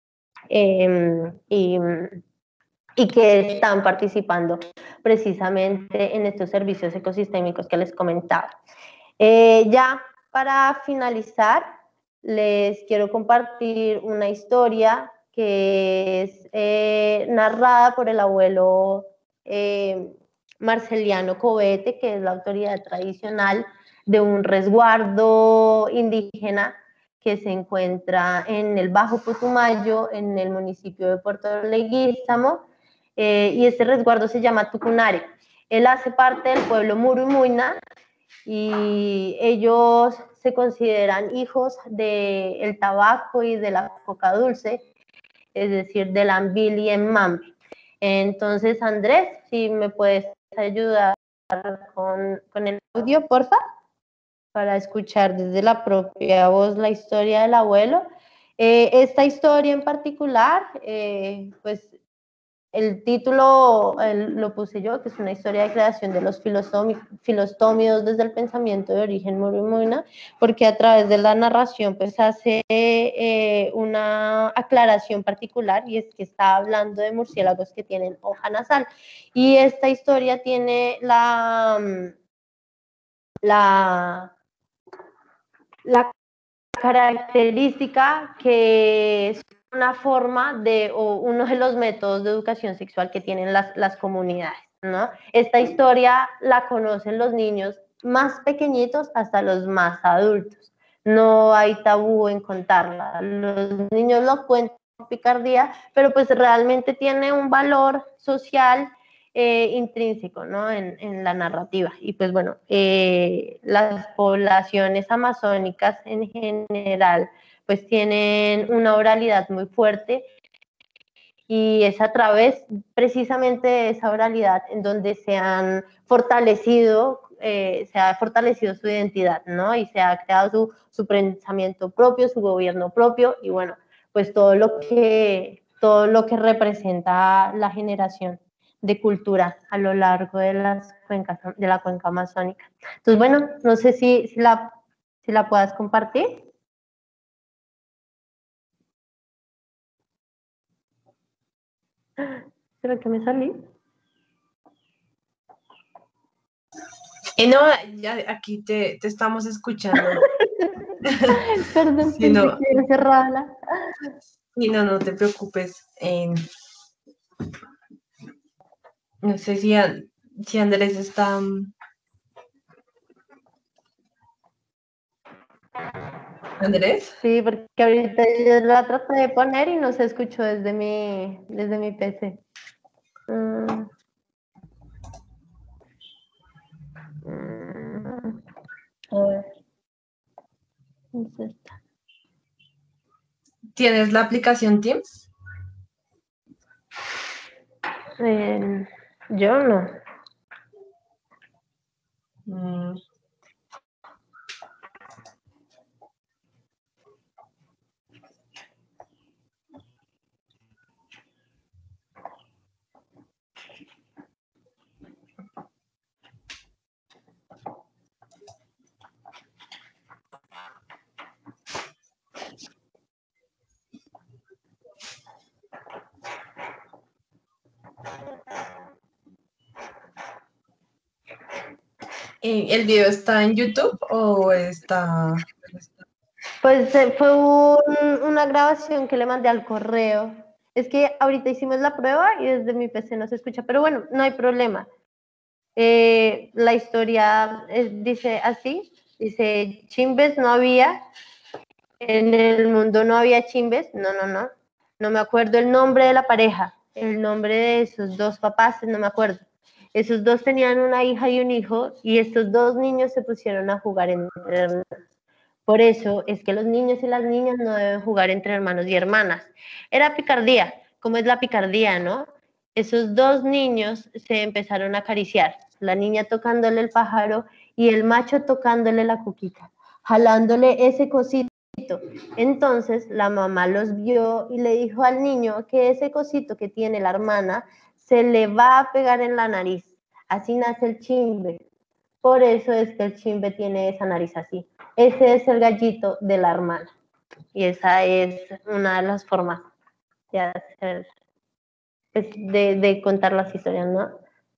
C: eh, y, y que están participando precisamente en estos servicios ecosistémicos que les comentaba. Eh, ya para finalizar, les quiero compartir una historia que es eh, narrada por el abuelo eh, Marceliano Covete, que es la autoridad tradicional de un resguardo indígena que se encuentra en el Bajo Putumayo, en el municipio de Puerto Leguízamo, eh, y este resguardo se llama Tucunare. Él hace parte del pueblo Murumaina y ellos se consideran hijos del tabaco y de la coca dulce, es decir, del ambil y el mambe. Entonces, Andrés, si me puedes ayudar con, con el audio, porfa, para escuchar desde la propia voz la historia del abuelo. Eh, esta historia en particular, eh, pues el título el, lo puse yo, que es una historia de creación de los filostómidos desde el pensamiento de origen murumaina, porque a través de la narración pues hace eh, una aclaración particular, y es que está hablando de murciélagos que tienen hoja nasal. Y esta historia tiene la, la, la característica que es una forma de, o uno de los métodos de educación sexual que tienen las, las comunidades, ¿no? Esta historia la conocen los niños más pequeñitos hasta los más adultos. No hay tabú en contarla. Los niños lo cuentan con picardía, pero pues realmente tiene un valor social eh, intrínseco, ¿no? en, en la narrativa. Y pues bueno, eh, las poblaciones amazónicas en general pues tienen una oralidad muy fuerte, y es a través precisamente de esa oralidad en donde se han fortalecido, eh, se ha fortalecido su identidad, ¿no? Y se ha creado su, su pensamiento propio, su gobierno propio, y bueno, pues todo lo que, todo lo que representa la generación de cultura a lo largo de las cuencas, de la cuenca amazónica. Entonces, bueno, no sé si, si, la, si la puedas compartir. ¿Será que me salí?
B: Eh, no, ya aquí te, te estamos escuchando.
C: Perdón,
B: Sí,
C: pensé
B: no,
C: que era cerrada.
B: sí, no, no te preocupes. Eh, no sé si, An- si Andrés está... mm, ¿Andrés?
C: Sí, porque ahorita yo la traté de poner y no se escuchó desde mi, desde mi P C. Mm. Mm. A ver. ¿Dónde está?
B: ¿Tienes la aplicación Teams?
C: Eh, yo no.
B: Mm, Eh, ¿El video está en YouTube o está...?
C: Pues eh, fue un- una grabación que le mandé al correo. Es que ahorita hicimos la prueba y desde mi P C no se escucha, pero bueno, no hay problema. Eh, la historia eh, dice así, dice, chimbes no había, en el mundo no había chimbes, no, no, no, no me acuerdo el nombre de la pareja, el nombre de esos dos papás, no me acuerdo. Esos dos tenían una hija y un hijo y estos dos niños se pusieron a jugar entre hermanos. Por eso es que los niños y las niñas no deben jugar entre hermanos y hermanas. Era picardía, ¿cómo es la picardía, no? Esos dos niños se empezaron a acariciar, la niña tocándole el pájaro y el macho tocándole la coquita, jalándole ese cosito. Entonces la mamá los vio y le dijo al niño que ese cosito que tiene la hermana se le va a pegar en la nariz. Así nace el chimbe. Por eso es que el chimbe tiene esa nariz así. Ese es el gallito de la hermana. Y esa es una de las formas de hacer, pues, de, de contar las historias, ¿no?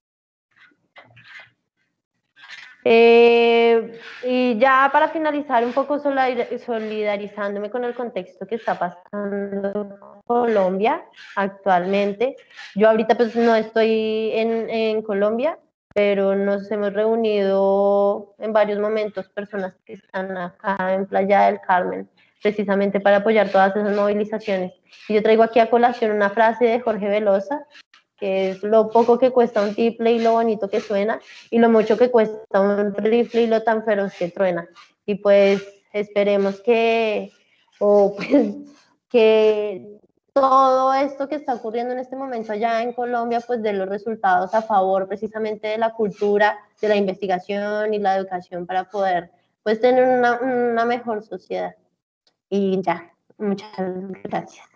C: Eh, y ya para finalizar, un poco solidarizándome con el contexto que está pasando en Colombia actualmente. Yo ahorita pues no estoy en, en Colombia, pero nos hemos reunido en varios momentos personas que están acá en Playa del Carmen, precisamente para apoyar todas esas movilizaciones. Y yo traigo aquí a colación una frase de Jorge Velosa, que es lo poco que cuesta un tiple y lo bonito que suena, y lo mucho que cuesta un rifle y lo tan feroz que truena. Y pues esperemos que, o pues, que todo esto que está ocurriendo en este momento allá en Colombia, pues dé los resultados a favor precisamente de la cultura, de la investigación y la educación para poder pues tener una, una mejor sociedad. Y ya, muchas gracias.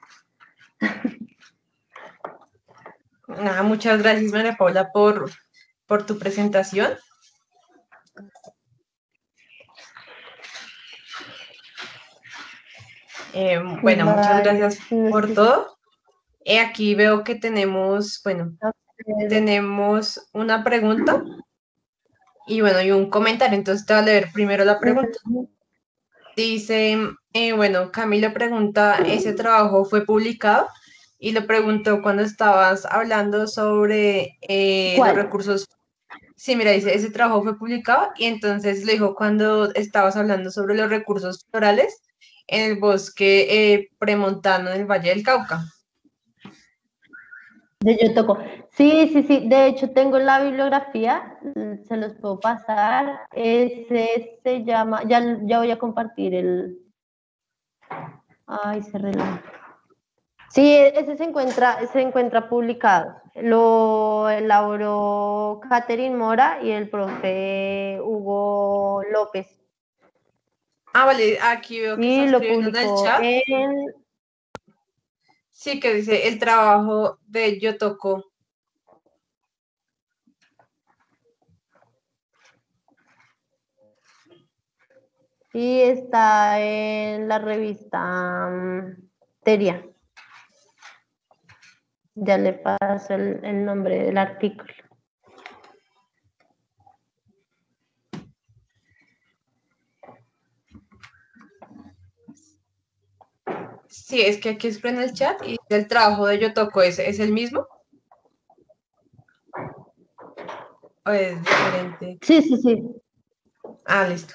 B: Nada, muchas gracias, María Paula, por, por tu presentación. Eh, bueno,
C: Bye.
B: muchas gracias por todo. Eh, aquí veo que tenemos, bueno, tenemos una pregunta y bueno, y un comentario. Entonces te voy a leer primero la pregunta. Dice, eh, bueno, Camilo pregunta, ¿ese trabajo fue publicado? Y lo preguntó cuando estabas hablando sobre eh, los recursos. Sí, mira, dice, ese trabajo fue publicado y entonces lo dijo cuando estabas hablando sobre los recursos florales en el bosque eh, premontano en el Valle del Cauca.
C: De Yo Toco. Sí, sí, sí. De hecho, tengo la bibliografía, se los puedo pasar. Ese se llama, ya, ya voy a compartir el. Ay, se reloj. Sí, ese se encuentra, se encuentra publicado. Lo elaboró Catherine Mora y el profe Hugo López.
B: Ah, vale, aquí veo que
C: y
B: está
C: lo
B: escribiendo en el
C: publicó
B: chat.
C: en.
B: Sí, que dice el trabajo de Yo Toco.
C: Y está en la revista um, Teria. Ya le paso el, el nombre del artículo.
B: Sí, es que aquí escribe en el chat y el trabajo de Yo Toco es, ¿es el mismo? ¿O es diferente?
C: Sí, sí, sí.
B: Ah, listo.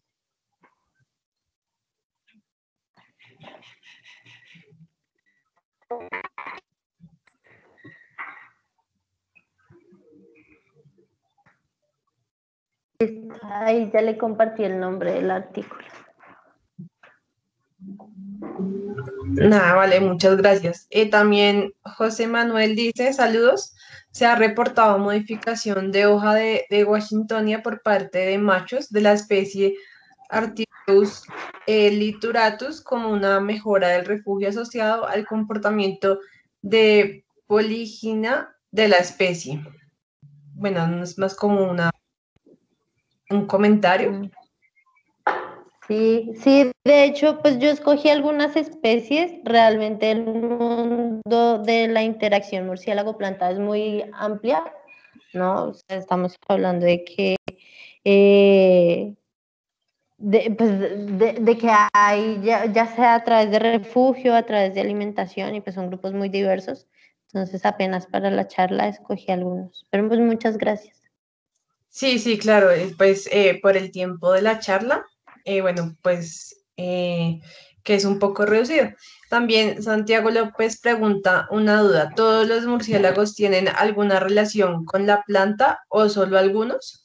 C: Ahí ya le compartí el nombre del artículo.
B: Nada, vale, muchas gracias. Eh, también José Manuel dice, saludos, se ha reportado modificación de hoja de, de Washingtonia por parte de machos de la especie Artiodus eh, lituratus como una mejora del refugio asociado al comportamiento de poligina de la especie. Bueno, no es más como una, un comentario.
C: Sí, sí, de hecho, pues yo escogí algunas especies, realmente el mundo mundo de la interacción murciélago-planta es muy amplia, ¿no? O sea, estamos hablando de que, eh, de, pues, de, de que hay, ya, ya sea a través de refugio, a través de alimentación, y pues son grupos muy diversos. Entonces apenas para la charla escogí algunos. Pero pues muchas gracias.
B: Sí, sí, claro, eh, pues eh, por el tiempo de la charla, eh, bueno, pues eh, que es un poco reducido. También Santiago López pregunta una duda, ¿todos los murciélagos tienen alguna relación con la planta o solo algunos?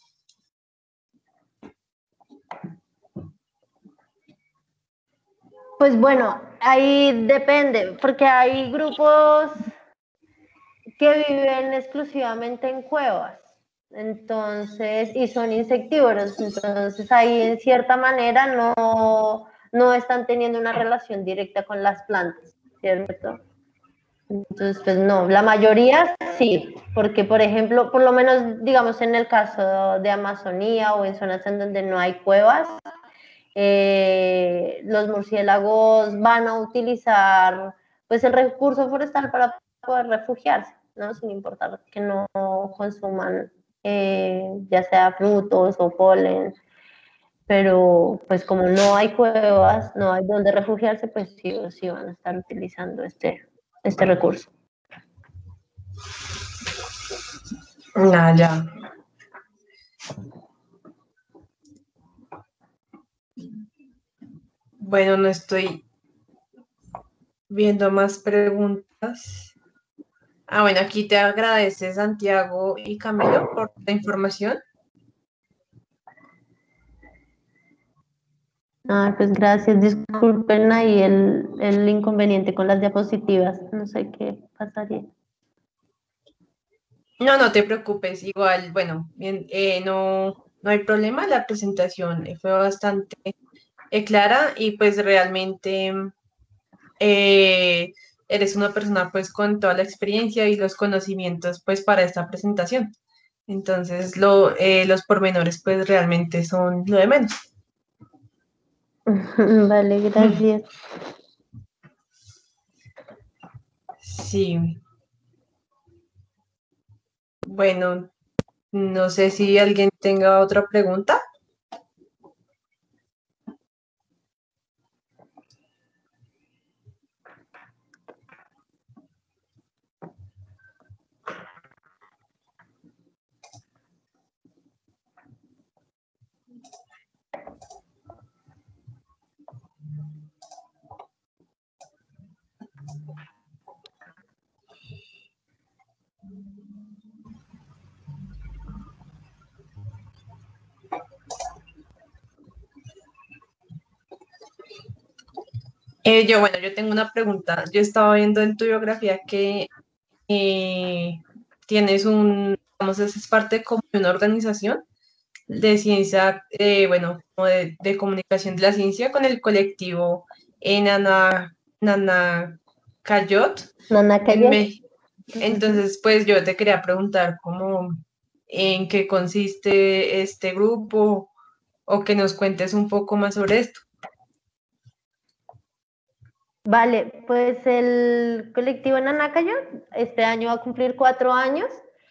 C: Pues bueno, ahí depende, porque hay grupos que viven exclusivamente en cuevas, entonces, y son insectívoros, entonces ahí en cierta manera no, no están teniendo una relación directa con las plantas, ¿cierto? Entonces, pues no, la mayoría sí, porque por ejemplo, por lo menos digamos en el caso de Amazonía o en zonas en donde no hay cuevas, eh, los murciélagos van a utilizar pues el recurso forestal para poder refugiarse, ¿no? Sin importar que no consuman eh, ya sea frutos o polen, pero pues como no hay cuevas, no hay donde refugiarse, pues sí o sí van a estar utilizando este, este recurso.
B: Ah, ya. Bueno, no estoy viendo más preguntas. Ah, bueno, aquí te agradece Santiago y Camilo por la información.
C: Ah, pues gracias, disculpen ahí el, el inconveniente con las diapositivas, no sé qué pasaría.
B: No, no te preocupes, igual, bueno, bien, eh, no, no hay problema, la presentación eh, fue bastante eh, clara y pues realmente eh, eres una persona pues con toda la experiencia y los conocimientos pues para esta presentación. Entonces, lo, eh, los pormenores pues realmente son lo de menos.
C: Vale, gracias.
B: Sí, bueno, no sé si alguien tenga otra pregunta. Eh, yo, bueno, yo tengo una pregunta. Yo estaba viendo en tu biografía que eh, tienes un, digamos, es parte como de una organización de ciencia, eh, bueno, como de, de comunicación de la ciencia con el colectivo en Nana, Nanacayot en
C: Nanacayot.
B: México. Entonces, pues yo te quería preguntar cómo, en qué consiste este grupo o que nos cuentes un poco más sobre esto.
C: Vale, pues el colectivo Nanacayot este año va a cumplir cuatro años.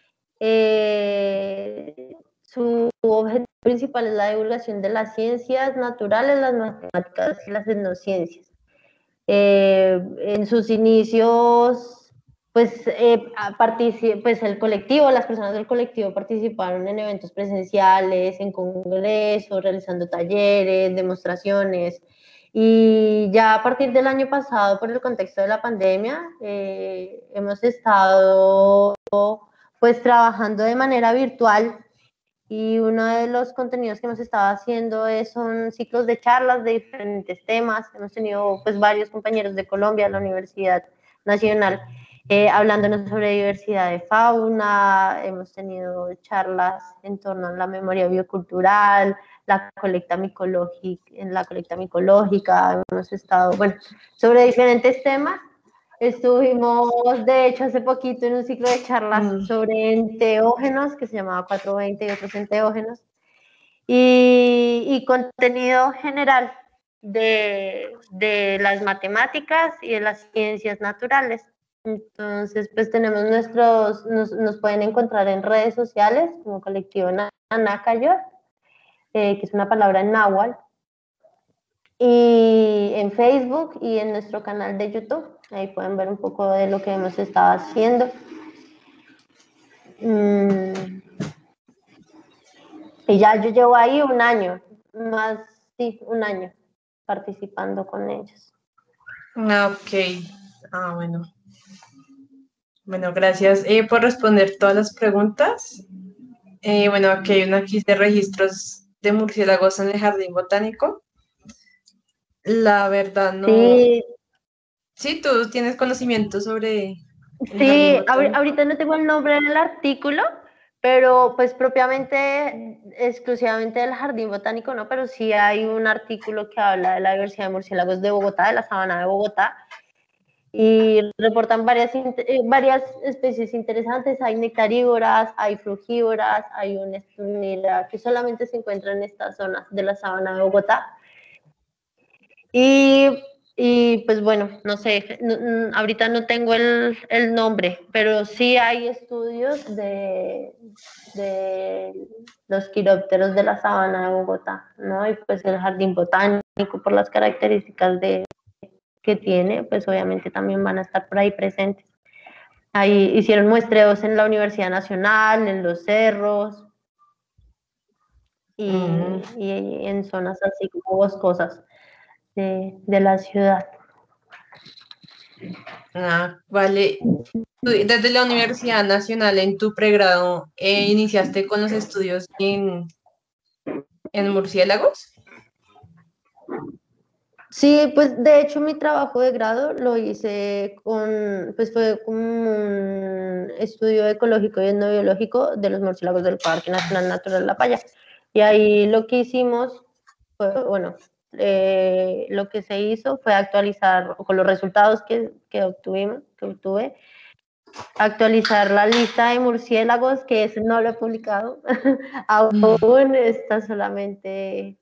C: Eh, su objetivo principal es la divulgación de las ciencias naturales, las matemáticas y las etnociencias. Eh, en sus inicios, pues, eh, pues el colectivo, las personas del colectivo participaron en eventos presenciales, en congresos, realizando talleres, demostraciones, y ya a partir del año pasado, por el contexto de la pandemia, eh, hemos estado pues trabajando de manera virtual. Y uno de los contenidos que hemos estado haciendo es, son ciclos de charlas de diferentes temas. Hemos tenido pues varios compañeros de Colombia, la Universidad Nacional, eh, hablándonos sobre diversidad de fauna. Hemos tenido charlas en torno a la memoria biocultural, la colecta micológica, en la colecta micológica. Hemos estado, bueno, sobre diferentes temas. Estuvimos, de hecho, hace poquito en un ciclo de charlas mm. sobre enteógenos, que se llamaba cuatrocientos veinte y otros enteógenos, y, y contenido general de, de las matemáticas y de las ciencias naturales. Entonces, pues tenemos nuestros, nos, nos pueden encontrar en redes sociales como colectivo Anacayor, eh, que es una palabra en náhuatl, y en Facebook y en nuestro canal de YouTube. Ahí pueden ver un poco de lo que hemos estado haciendo. Mm, y ya yo llevo ahí un año, más, sí, un año participando con ellos.
B: Ah, ok. Ah, bueno. Bueno, gracias eh, por responder todas las preguntas. Eh, bueno, aquí hay una aquí de registros de murciélagos en el jardín botánico. La verdad no.
C: Sí,
B: Sí, tú tienes conocimiento sobre el jardín
C: sí, ahori-
B: botánico.
C: ahorita no tengo el nombre del artículo, pero pues propiamente, exclusivamente del Jardín Botánico, no, pero sí hay un artículo que habla de la diversidad de murciélagos de Bogotá, de la sabana de Bogotá, y reportan varias, inte- eh, varias especies interesantes. Hay nectarívoras, hay frugívoras, hay una esturnila que solamente se encuentra en estas zonas de la sabana de Bogotá. Y, y, pues bueno, no sé, no, no, ahorita no tengo el, el, nombre, pero sí hay estudios de, de los quirópteros de la sabana de Bogotá, ¿no? Y pues el jardín botánico, por las características de, que tiene, pues obviamente también van a estar por ahí presentes. Ahí hicieron muestreos en la Universidad Nacional, en los cerros y, mm. y en zonas así como boscosas de, de la ciudad.
B: Ah, vale. Tú, desde la Universidad Nacional, en tu pregrado, eh, ¿iniciaste con los estudios en, en murciélagos?
C: Sí, pues de hecho mi trabajo de grado lo hice con, pues fue con un estudio ecológico y etnobiológico de los murciélagos del Parque Nacional Natural La Paya. Y ahí lo que hicimos fue, bueno, eh, lo que se hizo fue actualizar, con los resultados que, que obtuvimos, que obtuve, actualizar la lista de murciélagos, que eso no lo he publicado, aún está solamente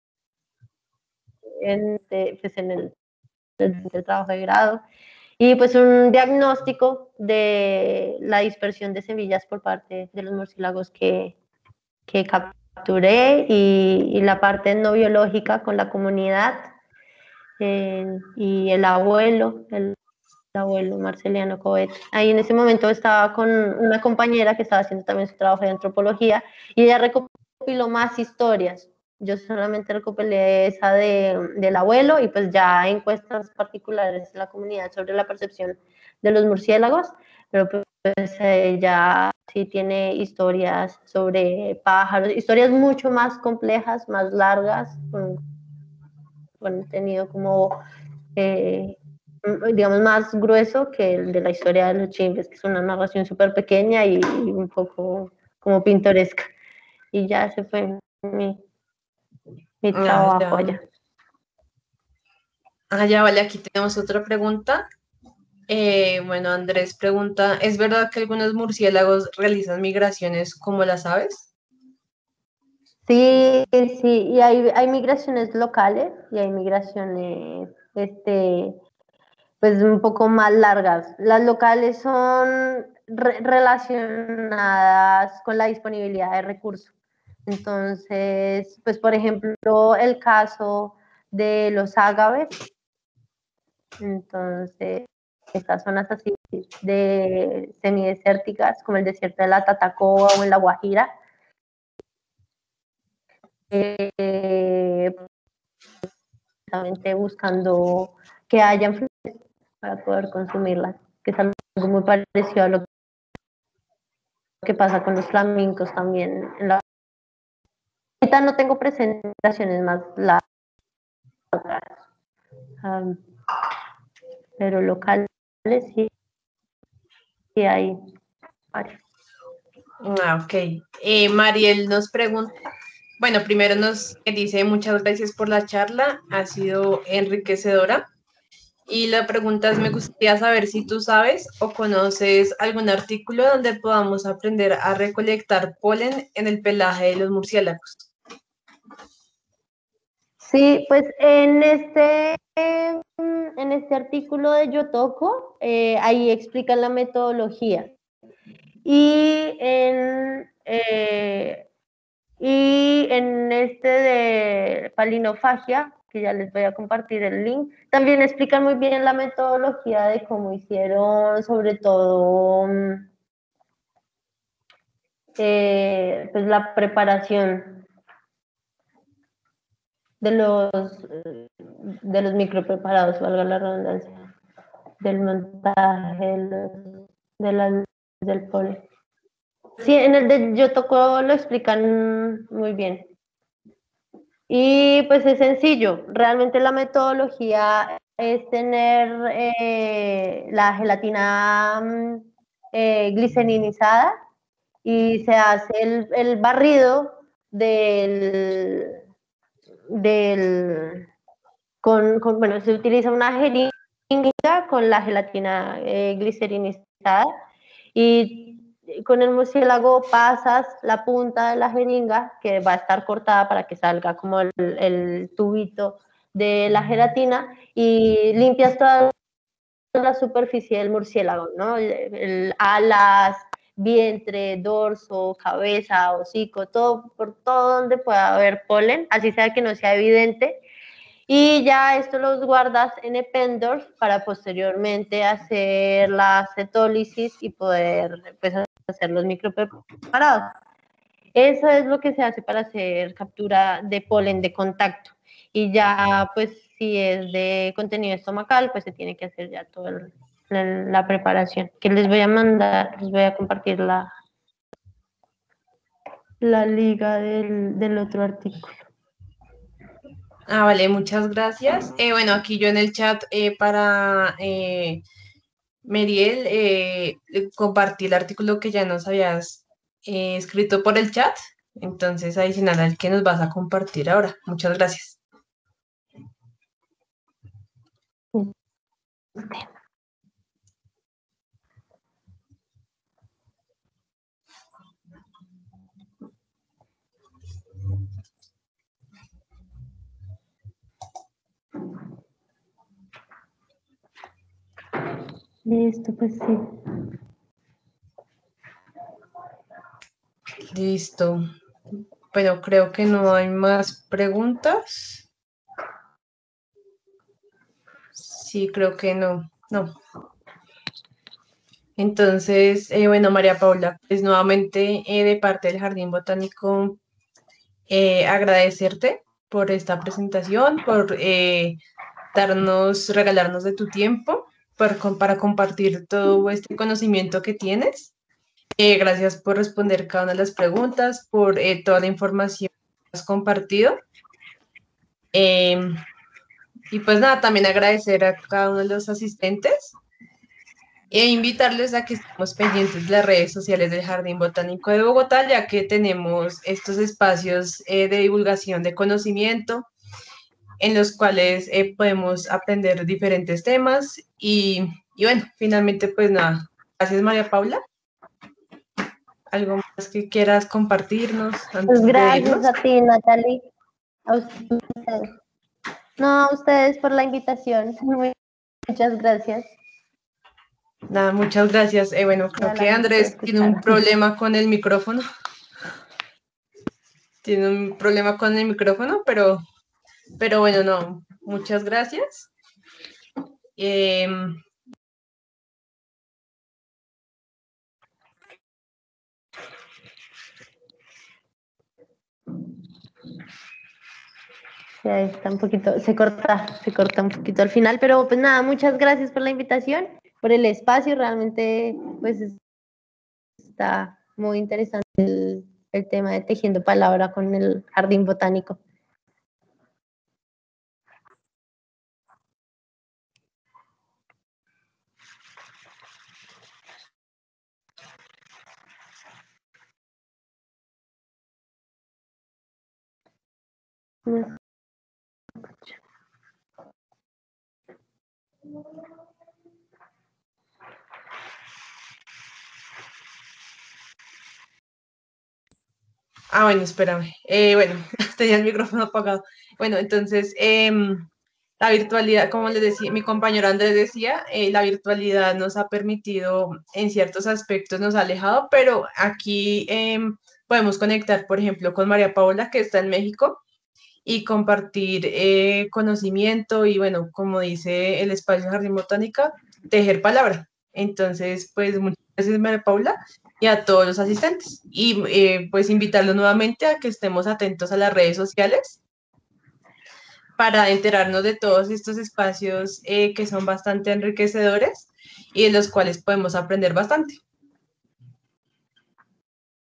C: en, pues en el, el trabajo de grado, y pues un diagnóstico de la dispersión de semillas por parte de los murciélagos que, que capturé, y, y la parte no biológica con la comunidad, eh, y el abuelo, el, el abuelo Marceliano Coet. Ahí en ese momento estaba con una compañera que estaba haciendo también su trabajo de antropología, y ella recopiló más historias. Yo solamente recopilé esa de, del abuelo, y pues ya encuestas particulares en la comunidad sobre la percepción de los murciélagos, pero pues ella sí tiene historias sobre pájaros, historias mucho más complejas, más largas, con contenido como, eh, digamos, más grueso que el de la historia de los chimbes, que es una narración súper pequeña y, y un poco como pintoresca. Y ya ese fue mi, mi trabajo
B: Ah, ya.
C: allá.
B: Ah, ya, vale, aquí tenemos otra pregunta. Eh, bueno, Andrés pregunta, ¿es verdad que algunos murciélagos realizan migraciones como las aves?
C: Sí, sí, y hay, hay migraciones locales y hay migraciones, este, pues un poco más largas. Las locales son re relacionadas con la disponibilidad de recursos. Entonces, pues por ejemplo, el caso de los ágaves, entonces, estas zonas así de semidesérticas, como el desierto de la Tatacoa o en la Guajira, eh, buscando que hayan flores para poder consumirlas, que es algo muy parecido a lo que pasa con los flamencos también. En la... Ahorita no tengo presentaciones más largas, um, pero locales sí, sí hay varios.
B: Ah, ok. Eh, Mariel nos pregunta, bueno, primero nos dice muchas gracias por la charla, ha sido enriquecedora. Y la pregunta es, me gustaría saber si tú sabes o conoces algún artículo donde podamos aprender a recolectar polen en el pelaje de los murciélagos.
C: Sí, pues en este, en este artículo de Yotoco, eh, ahí explican la metodología. Y en, eh, y en este de palinofagia, que ya les voy a compartir el link, también explican muy bien la metodología de cómo hicieron, sobre todo, eh, pues la preparación de los, de los micropreparados, valga la redundancia, del montaje, de, los, de las, del polen. Sí, en el de Yotoco lo explican muy bien. Y pues es sencillo, realmente la metodología es tener eh, la gelatina eh, glicerinizada y se hace el, el barrido del, del con, con, bueno, se utiliza una jeringa con la gelatina eh, glicerinizada y con el murciélago pasas la punta de la jeringa, que va a estar cortada para que salga como el, el tubito de la gelatina, y limpias toda la superficie del murciélago, ¿no? El, el alas, vientre, dorso, cabeza, hocico, todo, por todo donde pueda haber polen, así sea que no sea evidente. Y ya esto los guardas en Eppendorf para posteriormente hacer la cetólisis y poder pues, hacer los micropreparados. Eso es lo que se hace para hacer captura de polen de contacto. Y ya, pues, si es de contenido estomacal, pues se tiene que hacer ya toda la, la preparación. Que les voy a mandar, les voy a compartir la, la liga del, del otro artículo.
B: Ah, vale, muchas gracias. Eh, bueno, aquí yo en el chat eh, para eh, Meriel eh, compartí el artículo que ya nos habías eh, escrito por el chat. Entonces, adicional al que nos vas a compartir ahora. Muchas gracias.
C: Listo, pues sí.
B: Listo. Pero creo que no hay más preguntas. Sí, creo que no. No. Entonces, eh, bueno, María Paula, pues nuevamente eh, de parte del Jardín Botánico, eh, agradecerte por esta presentación, por eh, darnos, regalarnos de tu tiempo, por, com- para compartir todo este conocimiento que tienes. Eh, gracias por responder cada una de las preguntas, por eh, toda la información que has compartido. Em, y pues nada, también agradecer a cada uno de los asistentes e invitarles a que estemos pendientes de las redes sociales del Jardín Botánico de Bogotá, ya que tenemos estos espacios eh, de divulgación de conocimiento en los cuales eh, podemos aprender diferentes temas y, y bueno, finalmente pues nada, gracias María Paula. ¿Algo más que quieras compartirnos
C: Pues
B: antes de
C: gracias
B: irnos?
C: a ti, Natalie. A ustedes. No, a ustedes por la invitación. Muchas gracias.
B: Nada, muchas gracias. Eh, bueno,
C: Y
B: creo
C: a la
B: que
C: gente que
B: Andrés tiene un
C: escucharon.
B: problema con el micrófono. Tiene un problema con el micrófono, pero, pero bueno, no, muchas gracias. Eh,
C: Sí, ahí está un poquito, se corta, se corta un poquito al final, pero pues nada, muchas gracias por la invitación, por el espacio, realmente pues está muy interesante el, el tema de tejiendo palabra con el jardín botánico.
B: ah, bueno, espérame. Eh, bueno, tenía el micrófono apagado. Bueno, entonces, eh, la virtualidad, como les decía, mi compañero Andrés decía, eh, la virtualidad nos ha permitido, en ciertos aspectos nos ha alejado, pero aquí eh, podemos conectar, por ejemplo, con María Paula, que está en México, y compartir eh, conocimiento y, bueno, como dice el espacio Jardín Botánica, tejer palabra. Entonces, pues, muchas gracias, María Paula, y a todos los asistentes. Y eh, pues invitarlos nuevamente a que estemos atentos a las redes sociales para enterarnos de todos estos espacios eh, que son bastante enriquecedores y de los cuales podemos aprender bastante.